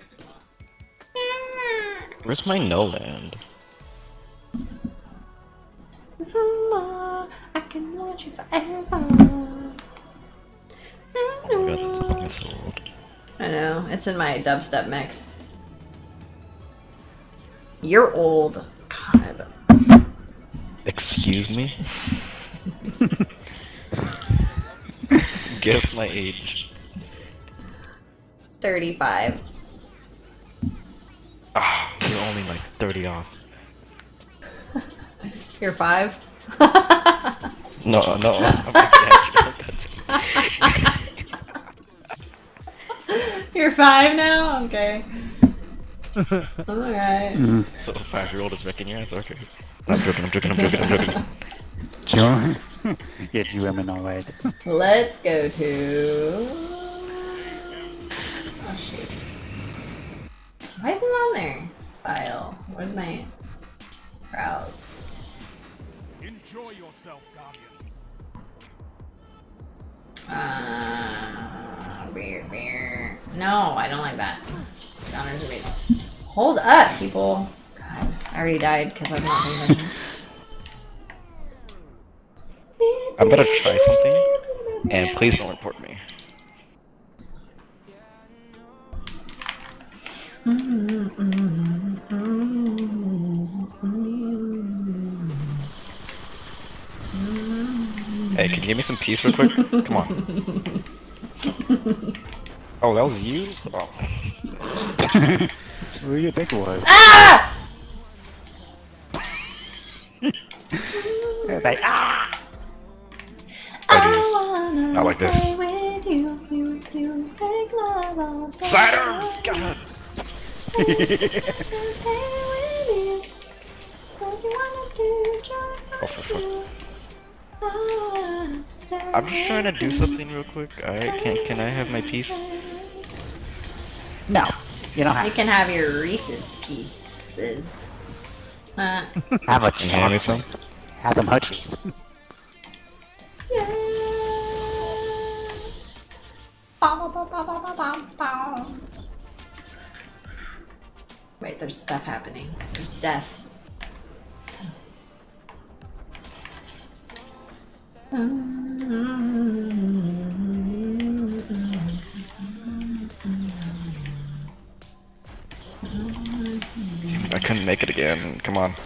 Where's my no land? I can watch you forever. Oh my god, that song is so old. I know, it's in my dubstep mix. You're old. God. Excuse me? Guess my age. 35. Ah, you're only like 30 off. You're 5? No, I'm exaggerating. You're 5 now? Okay. Alright. So a 5-year-old is wrecking your ass? Okay. I'm joking. Sure. Yeah, GMing alright. Let's go to... Oh shoot. Why isn't it on there? File. Where's my... Browse. Enjoy yourself, Guardians. Beer. No, I don't like that. Counters are made. Hold up, people. God, I already died because I'm not paying attention. I'm gonna try something, and please don't report me. Hey, can you give me some peace real quick? Come on. Oh, that was you? Oh. Who do you think it was? Ah! Like, ah! Not like this. Ciders! God! Oh, for fuck. I'm just trying to do something real quick. Alright, can I have my piece? No, you don't You have can have your Reese's Pieces. have a Can you hand me chocolate. some? Have some hutchies. Wait, there's stuff happening. There's death. Damn it, I couldn't make it again. Come on.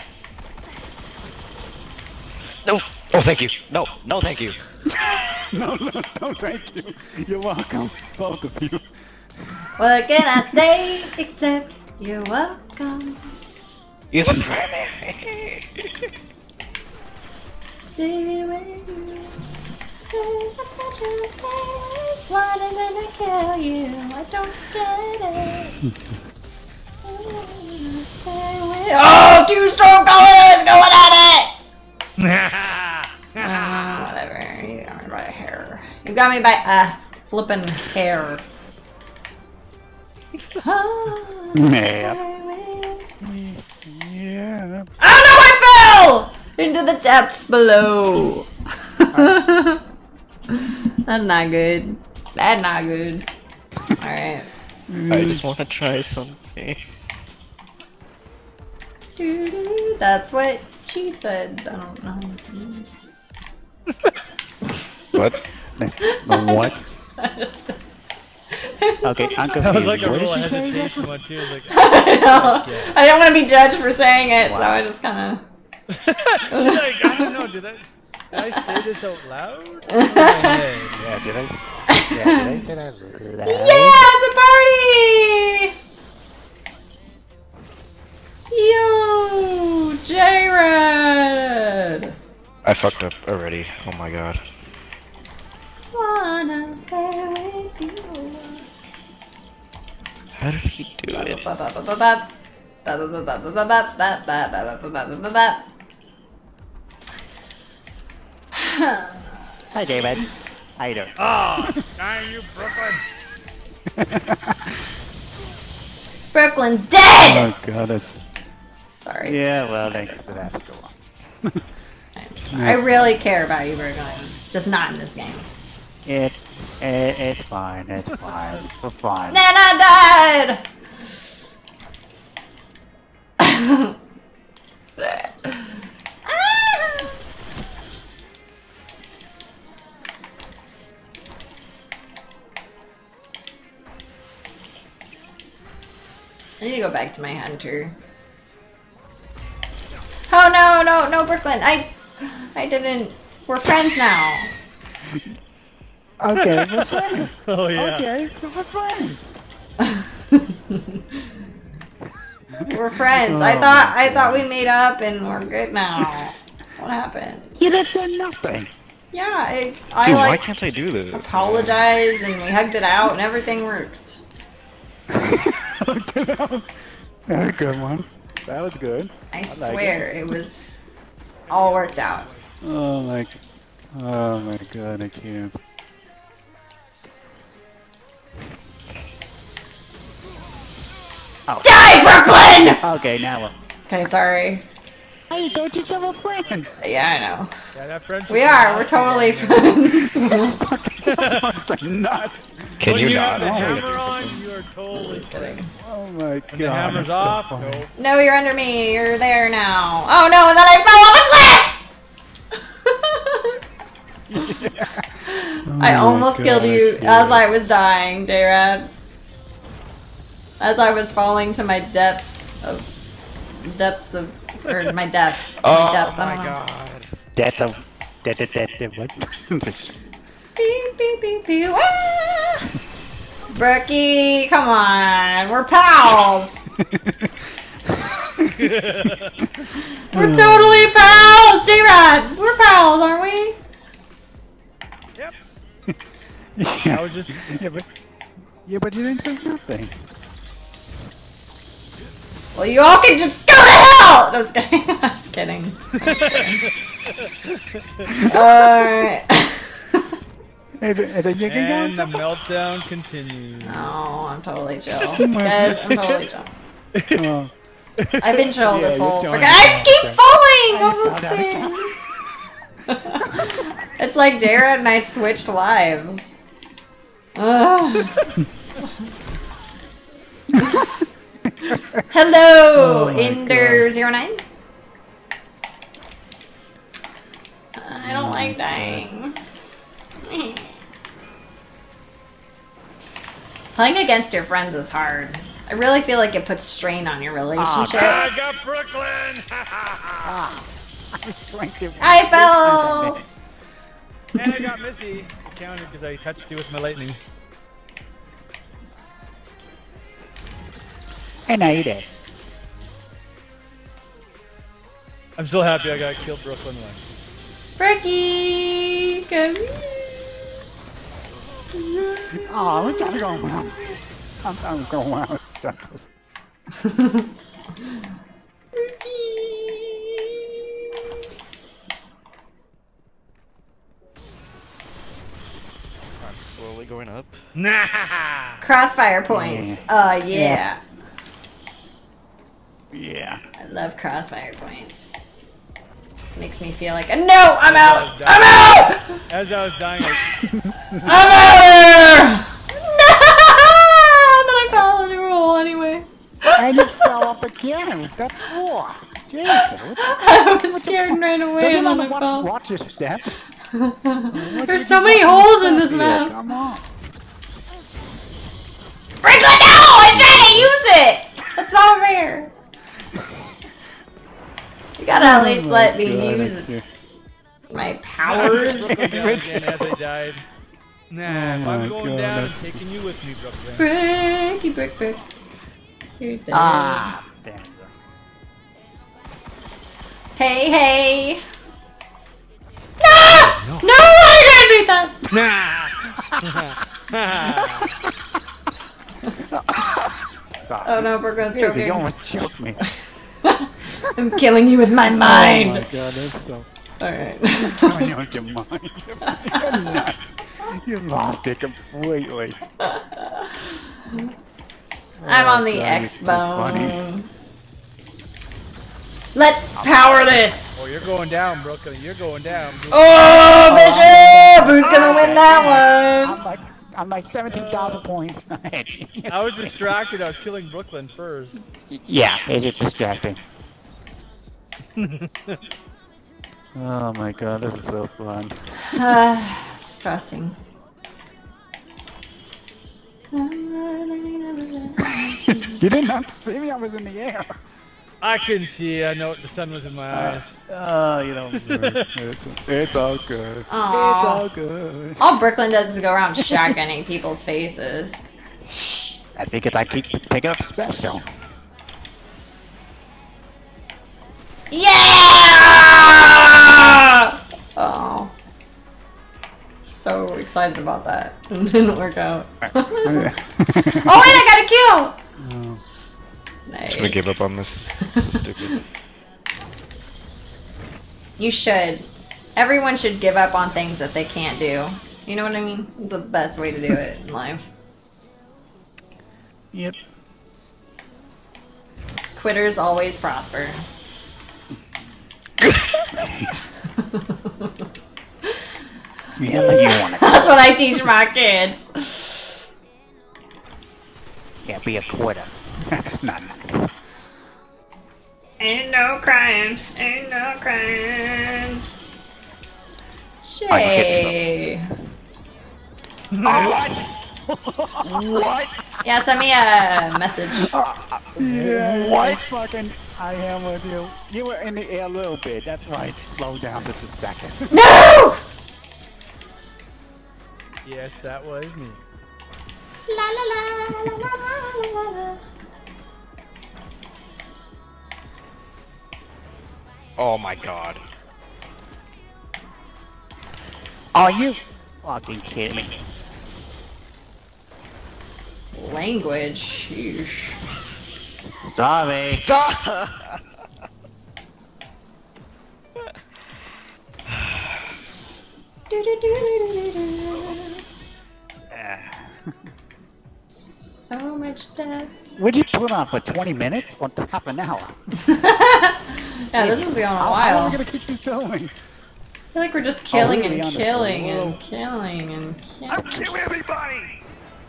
No! Oh, thank you! No, thank you! No, thank you. You're welcome, both of you. What can I say except you're welcome? He's a primary! Do it. Wanting to kill you, I don't get it. Oh, two-stroke colors going at it! Whatever. You got me by a hair. You got me by a flippin' hair. Yeah. Yeah. Oh no, I fell! Into the depths below. That's not good. That's not good. Alright. I just want to try something. That's what she said. I don't know. What? What? Okay, I'm That was confused. like a What did real she say hesitation exactly? one too. Like, I know. yeah. I don't want to be judged for saying it, so I just kind of. She's like, I don't know, did I say this out loud? Yeah, Did I say that loud? Yeah, it's a party! Yo, J-Red! I fucked up already. Oh my god. Wanna stay with you. How did he do it? Hi, David. How you doing? Oh, dang you, Brooklyn! Brooklyn's dead! Oh god, that's... Sorry. Yeah, well, thanks for that. Go on. I really care about you, Brooklyn. Just not in this game. It's fine. It's fine. It's for fun. Nana died! I need to go back to my hunter. Oh no, Brooklyn! I didn't. We're friends now. Okay, we're friends. Oh yeah. Okay, so we're friends. We're friends. I thought we made up and we're good now. What happened? You didn't say nothing. Yeah, I Dude, why like can't I do this? apologized and we hugged it out and everything worked. That was a good one. That was good. I like swear it was all worked out. Oh my god, I can't. Oh. Die, Brooklyn! Okay, now what? Okay, sorry. Hey, don't you say we're friends? Yeah, I know. Yeah, that friendship We is are. We're awesome. totally friends. Fucking nuts. Can When you you not? have the hammer on, you are totally Kidding. Oh my god. When the hammer's that's so off, funny. no. No, you're under me. You're there now. Oh no, and then I fell off a cliff! I almost killed you as I was dying, J-Rad. As I was falling to my depths of or my death. Oh My depth, I my don't know. god. That's a... what? Just... Beep, beep, beep, beep. Ah! Brookie, come on. We're pals. We're totally pals, J-Rad. We're pals, aren't we? Yep. Yeah. I was just. Yeah, but you didn't say nothing. Well, you all can just go to hell! No, I'm just kidding. I'm kidding. Alright. Is it you can And go? the meltdown continues. No, I'm totally chill. Guys, I'm totally chill. Oh. I've been chill this you're whole chilling. freaking- I keep falling off the thing! It's like Jared and I switched lives. Ugh. Hello, Oh my Ender09. I don't like dying. Playing against your friends is hard. I really feel like it puts strain on your relationship. I got Brooklyn! I swiped you. I fell! And I got Missy. It counted because I touched you with my lightning. And now you did. I'm still happy I got killed Brooklyn once. Bricky, come here. Oh, it's not going well. I'm going well. It's not good. I'm slowly going up. Nah! Crossfire points. Yeah. Yeah. I love crossfire points. Makes me feel like, no, I'm out! I'm out! As I was dying, I'm out of here! No! Then I fell And you fell off again. That's four. Jason, I was scared and ran away and then I fell. watch your step. There's so many holes in this map. Come on. Brooklyn, no! I'm trying to use it! That's not fair. You gotta at least let me use my powers. Again as I died. Nah, if I'm going down and taking you with me, Brooklyn. Bricky, brick. You're dead. Ah, damn it. Hey. No! No, I gotta do that! Sorry. Oh no, Brooklyn's Easy, choking. you almost choked me. I'm killing you with my mind. Oh my god, that's so... Alright. Killing you with your mind. You're not. You lost it completely. I'm on the God, X-Bone. Let's power this! Oh, you're going down, Brooklyn. You're going down. Oh, Bishop! Who's gonna win that one? I'm like 17,000 points. I was distracted. I was killing Brooklyn first. Yeah, it's just distracting. Oh my god, this is so fun. Stressing. You did not see me, I was in the air. I couldn't see. I know the sun was in my eyes. You know, it's all good. Aww. It's all good. All Brooklyn does is go around shotgunning people's faces. That's because I keep picking up special. Yeah! Oh. So excited about that. It didn't work out. Oh wait, I got a kill! Nice. I'm just gonna give up on this. This is stupid. You should. Everyone should give up on things that they can't do. You know what I mean? It's the best way to do it in life. Yep. Quitters always prosper. Yeah, you want to. That's what I teach my kids. Yeah, be a quitter. That's not nice. Ain't no crying. Ain't no crying. Alright, Shay. What? What? Yeah, send me a message. Yeah, what? Fucking, I am with you. You were in the air a little bit. That's why it slowed down just a second. No! Yes, that was me. La la la la la la la. Oh my god. Are you fucking kidding me? Language, sheesh. Sorry. Stop! So much death. What'd you put on for 20 minutes or half an hour? Yeah, this is going on a How are while. we gonna keep this going? I feel like we're just killing really and honest, killing whoa. and killing and killing. Kill everybody!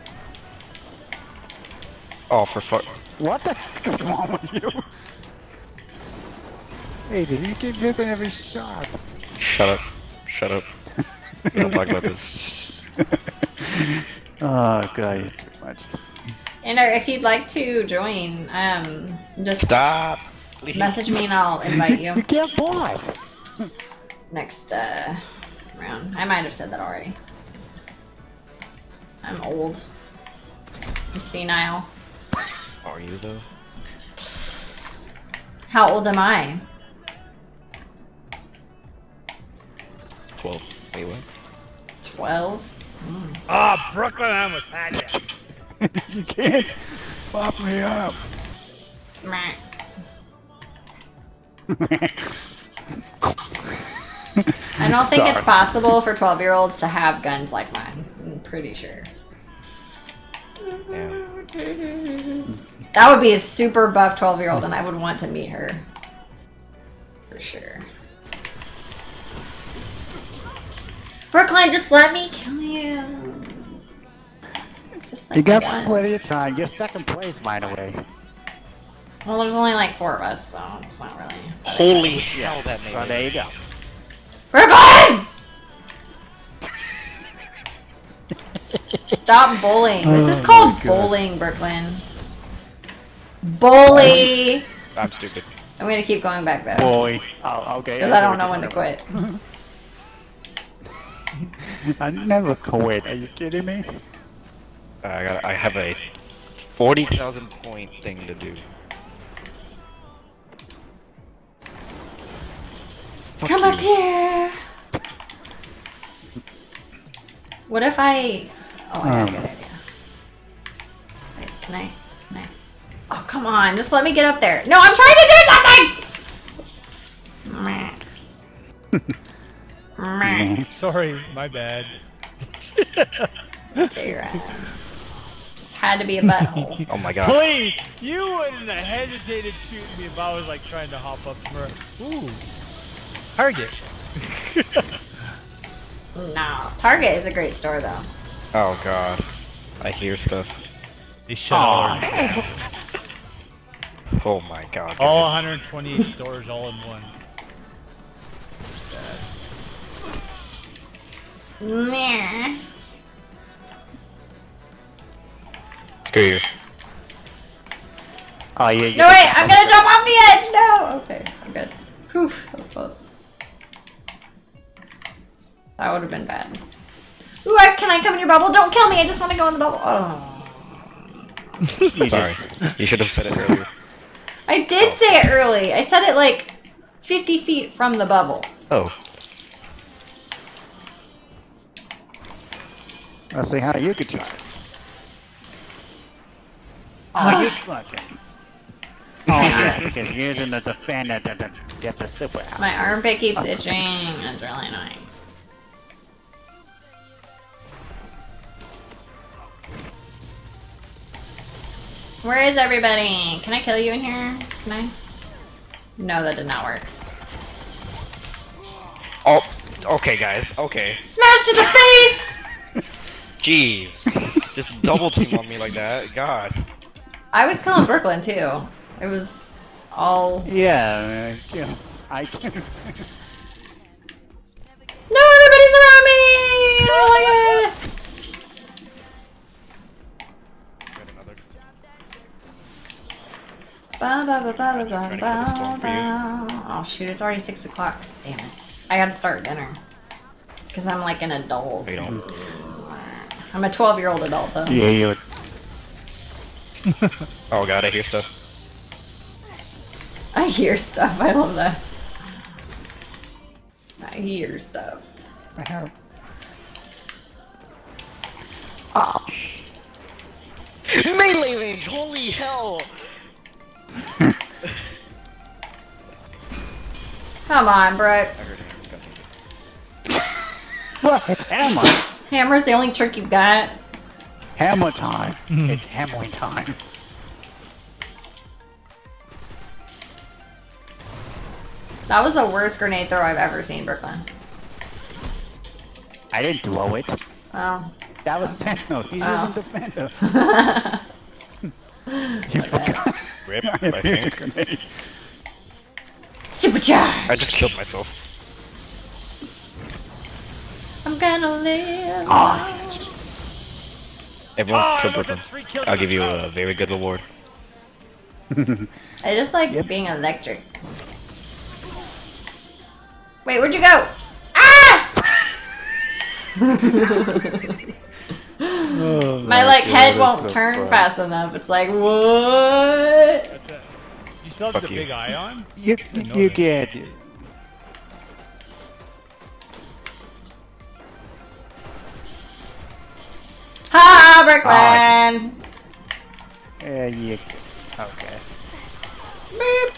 Oh, for fuck. What the heck is wrong with you? Hey, did you keep missing every shot? Shut up. Shut up. We don't talk about this. Oh god, you're too much. And if you'd like to join, just Stop! Please. message me and I'll invite you You can't pause. next round. I might have said that already. I'm old. I'm senile. Are you though? How old am I? 12. Wait, what? 12? Ah, Brooklyn, I almost had you. You can't pop me up. Meh. I don't think it's possible for 12-year-olds to have guns like mine. I'm pretty sure. Yeah. That would be a super buff 12-year-old and I would want to meet her. For sure. Brooklyn, just let me kill you. Just let You got me once. plenty of time. You're second place, by the way. Well, there's only like 4 of us, so it's not really. Holy hell, that made Well, it. there you go. Brooklyn! Stop bullying. This is called bullying, Brooklyn. Bully! I'm stupid. I'm gonna keep going back though. Boy. Oh, okay. Because I don't know when to quit. I never quit. Are you kidding me? I have a 40,000 point thing to do. Come up here! What if I... Oh, I got a good idea. Wait, can I... Oh, come on. Just let me get up there. No, I'm trying to do something! Meh. Sorry, my bad. Okay, you're right. Just had to be a butthole. Oh my god. Please! You wouldn't have hesitated shooting me if I was like trying to hop up somewhere. Ooh. Target. No. Target is a great store though. Oh god. I hear stuff. They shut all Oh my god. all guys. 128 stores all in one. Meh. Screw you. Oh, yeah. No, wait! I'm gonna jump off the edge! No! Okay, I'm good. Poof, that was close. That would have been bad. Ooh, can I come in your bubble? Don't kill me! I just want to go in the bubble. Oh. Sorry. You should have said it earlier. I did say it early. I said it like 50 feet from the bubble. Oh. Let's see how you could try it. Oh, you fucking. Oh, yeah, because you're using the defender to get the super out. My armpit keeps itching. That's really annoying. Where is everybody? Can I kill you in here? Can I? No, that did not work. Oh, okay, guys. Okay. Smash to the face! Jeez. Just double team on me like that. God. I was killing Brooklyn too. It was all. Yeah, I can. No, everybody's around me! Oh my god! Ba, ba, ba, ba, ba, ba, ba. Oh shoot, it's already 6 o'clock. Damn it. I gotta start dinner. Because I'm like an adult. You don't. I'm a 12-year-old adult though. Yeah, you would. Oh god, I hear stuff. I hear stuff. I love that. I hear stuff. I have. Oh. Melee range! Holy hell! Come on, Brooke. What? It's hammer. Hammer's the only trick you've got. Hammer time. It's hammer time. That was the worst grenade throw I've ever seen, Brooklyn. I didn't throw it. Oh. That was Sano. He's Oh. using defender. You forgot. Rip, I I hit a think. grenade. Supercharge! I just killed myself. I'm gonna live. Everyone kill I Brooklyn. got 3 kills I'll in give you row. a very good reward. I just like being electric. Wait, where'd you go? Ah! My like head won't turn fast enough. It's like what? That's it. You still have Fuck the you. big eye on? You get. Ha, Brooklyn! You. Okay. Beep.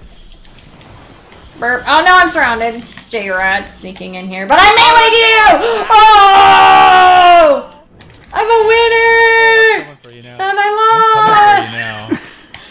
Burp. Oh no, I'm surrounded. J-Rat sneaking in here, but I meleeed you! Oh! I'm a winner! Coming for you now. And I lost!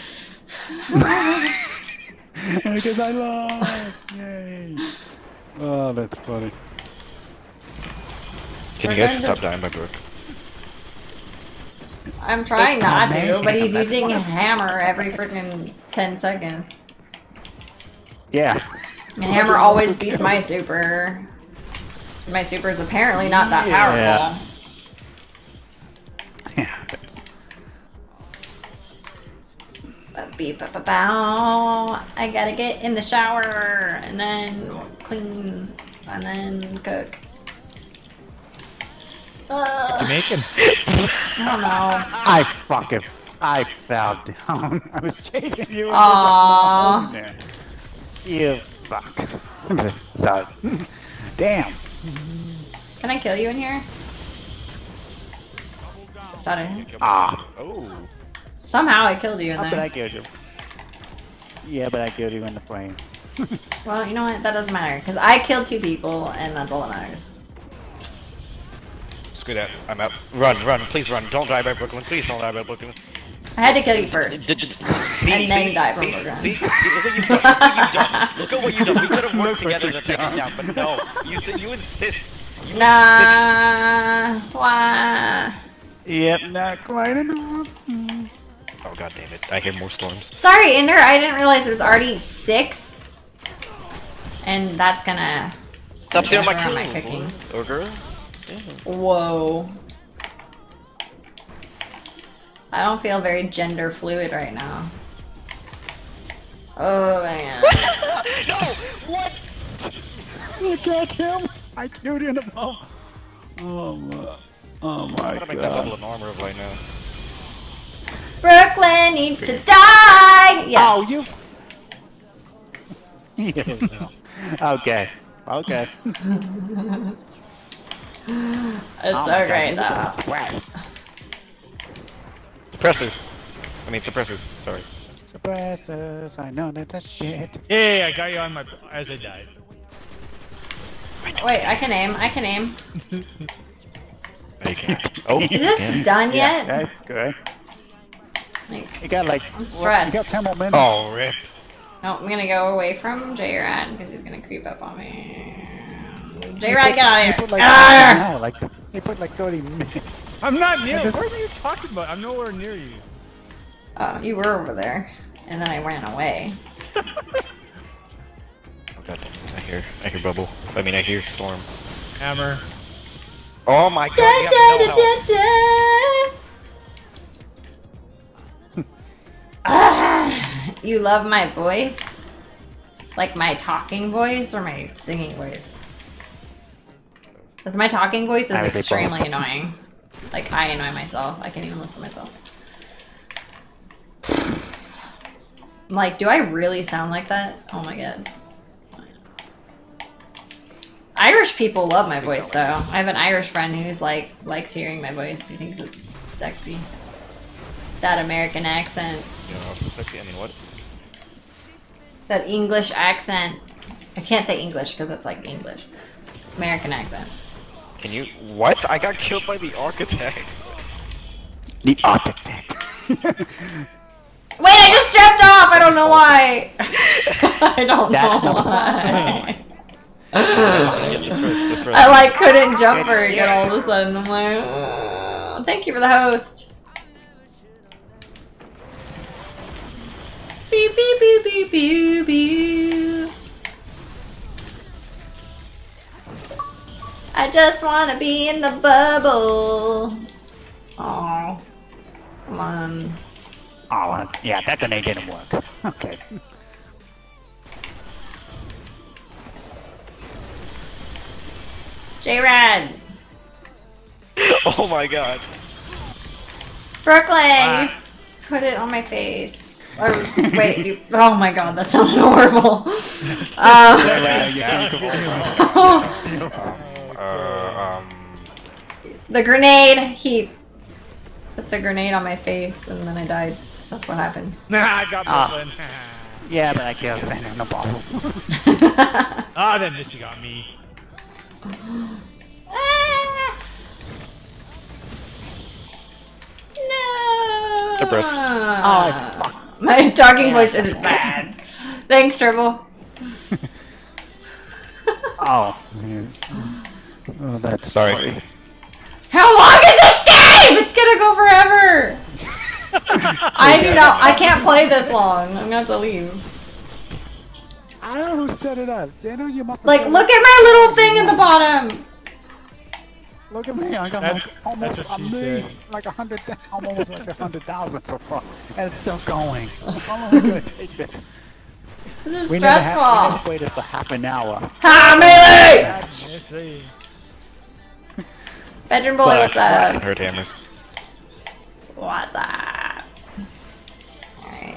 Because I lost! Yay! Oh, that's funny. Can you guys stop dying by Brooke? I'm trying It's not to, coming. but he's That's using what a I'm- hammer every freaking 10 seconds. Yeah. And hammer always beats my super. My super is apparently not that Yeah. powerful. Yeah. Bow. I gotta get in the shower and then clean and then cook. What you making? I don't know. I fell down. I was chasing you. And Aww. there. You fuck. I'm just sorry. Damn. Can I kill you in here? Sorry. Ah. Oh. Somehow I killed you in But there. I killed you. Yeah, but I killed you in the flame. Well, you know what? That doesn't matter because I killed 2 people and that's all that matters. Screw that. I'm out. Run, please run. Don't die by Brooklyn. Please don't die by Brooklyn. I had to kill you first. And then die from Brooklyn. See, look what you've done. Look what you've done. Look at what you've done. We could have worked together to take him down, but no. You insist. You Nah. Why? Yep, not quite enough. Oh god damn it! I hear more storms. Sorry, Ender. I didn't realize it was already 6. And that's gonna Stop stealing my interfere kill, on my cooking. boy. Or girl. Whoa. I don't feel very gender fluid right now. Oh man. No! What? Look at him! I killed you in the mouth. Oh my I'm gonna make that level of armor right now. Brooklyn needs to die! Yes. Oh, you. Okay. Okay. It's so great though. Suppressors. I mean suppressors. Sorry. Suppressors. I know that that's shit. Hey, I got you on my as I died. Wait, I can aim. I can aim. No, you can't. Oh. Is this done Yeah, yet? that's good. Like, You got like. I'm stressed. You got 10 more minutes. Oh rip. no, I'm gonna go away from J-Rad because he's gonna creep up on me. J-Rad, get out of here! You put like, Get out of here! no, like you put like 30 minutes. I'm not near. This- What are you talking about? I'm nowhere near you. Oh, you were over there, and then I ran away. Oh god damn it. I hear bubble. I mean I hear storm. Hammer. Oh my god. Da, we da, have no da, health. da, da. Ah, you love my voice? Like my talking voice or my singing voice? Because my talking voice is I would say extremely both. annoying. Like, I annoy myself. I can't even listen to myself. I'm like, do I really sound like that? Oh my god. Irish people love my voice though. I have an Irish friend who's like likes hearing my voice. He thinks it's sexy. That American accent. You know, so sexy. I mean what? That English accent. I can't say English because it's like English. American accent. Can you what? I got killed by the architect. The architect. Wait, I just jumped off! I don't know why! I don't That's know not- why. Suppress. I like couldn't jump very good all of a sudden. I'm like, oh, thank you for the host. Beep beep beep beep beep beep. I just wanna be in the bubble. Oh, come on. Oh, yeah, that grenade didn't work. Okay. J-Rad, Oh my god. Brooklyn, you put it on my face. Or wait, you, oh my god, that sounded horrible. The grenade, he put the grenade on my face and then I died. That's what happened. Nah, I got Brooklyn. Yeah, but I killed Santa in the bottle. Ah, then Missy got me. Ah! No. Suppressed. Oh, fuck. My talking voice isn't bad. Thanks, Tribble. Oh. Man. Oh, that's Sorry. funny. How long is this game? It's gonna gonna go forever. I can't play this long. I'm gonna have to leave. I don't know who set it up. Daniel, you must have Like, look at my little thing at the bottom. Look at me. I got That's- like almost that's a what she million, said. like 100, almost like 100,000 so far, and it's still going. How long are we gonna take this? This is We need to stressful. wait for half an hour. Ha, melee! Let's see. Bedroom boy, what's I up? heard hammers. What's up? Alright.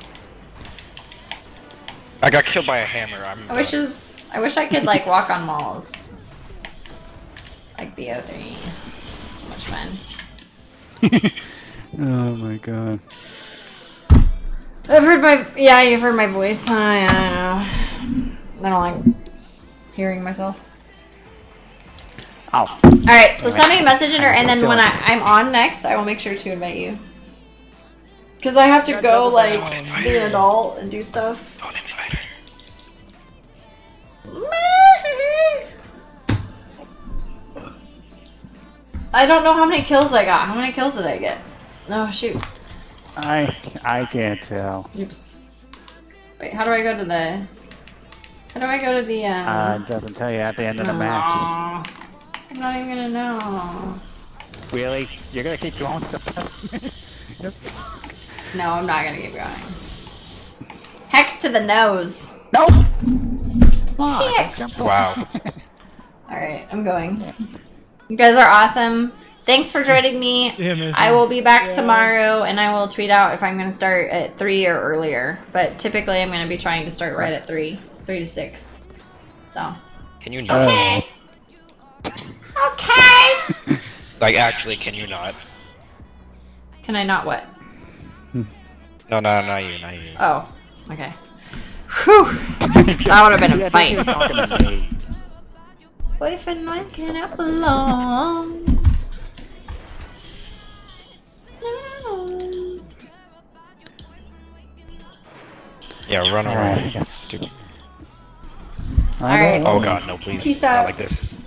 I got killed by a hammer. I wish I could like walk on walls. Like BO3. So much fun. Oh my god. You've heard my voice. I know. I don't like hearing myself. Oh. Alright, so send me a message in her, and then Still when I'm on next, I will make sure to invite you. Because I have to go, like, be an adult and do stuff. Don't invite her. I don't know how many kills I got. How many kills did I get? Oh, shoot. I can't tell. Oops. Wait, how do I go to the... It doesn't tell you at the end of the match. I'm not even gonna know. Really? You're gonna keep going so fast? No, I'm not gonna keep going. Hex to the nose. Nope! Hex. Wow. Alright, I'm going. You guys are awesome. Thanks for joining me. Yeah, Missy. I will be back tomorrow, and I will tweet out if I'm going to start at 3 or earlier. But typically, I'm going to be trying to start right at 3 to 6. So. Can you not? Okay. Okay. Like, actually, can you not? Can I not what? No, not you. Oh. Okay. Whew. That would have been a Yeah, fight. he was talking to me. Wife and I cannot belong. No. Yeah, run away. Yeah. Stupid. Alright. Oh god, no, please. Peace Not out. like this.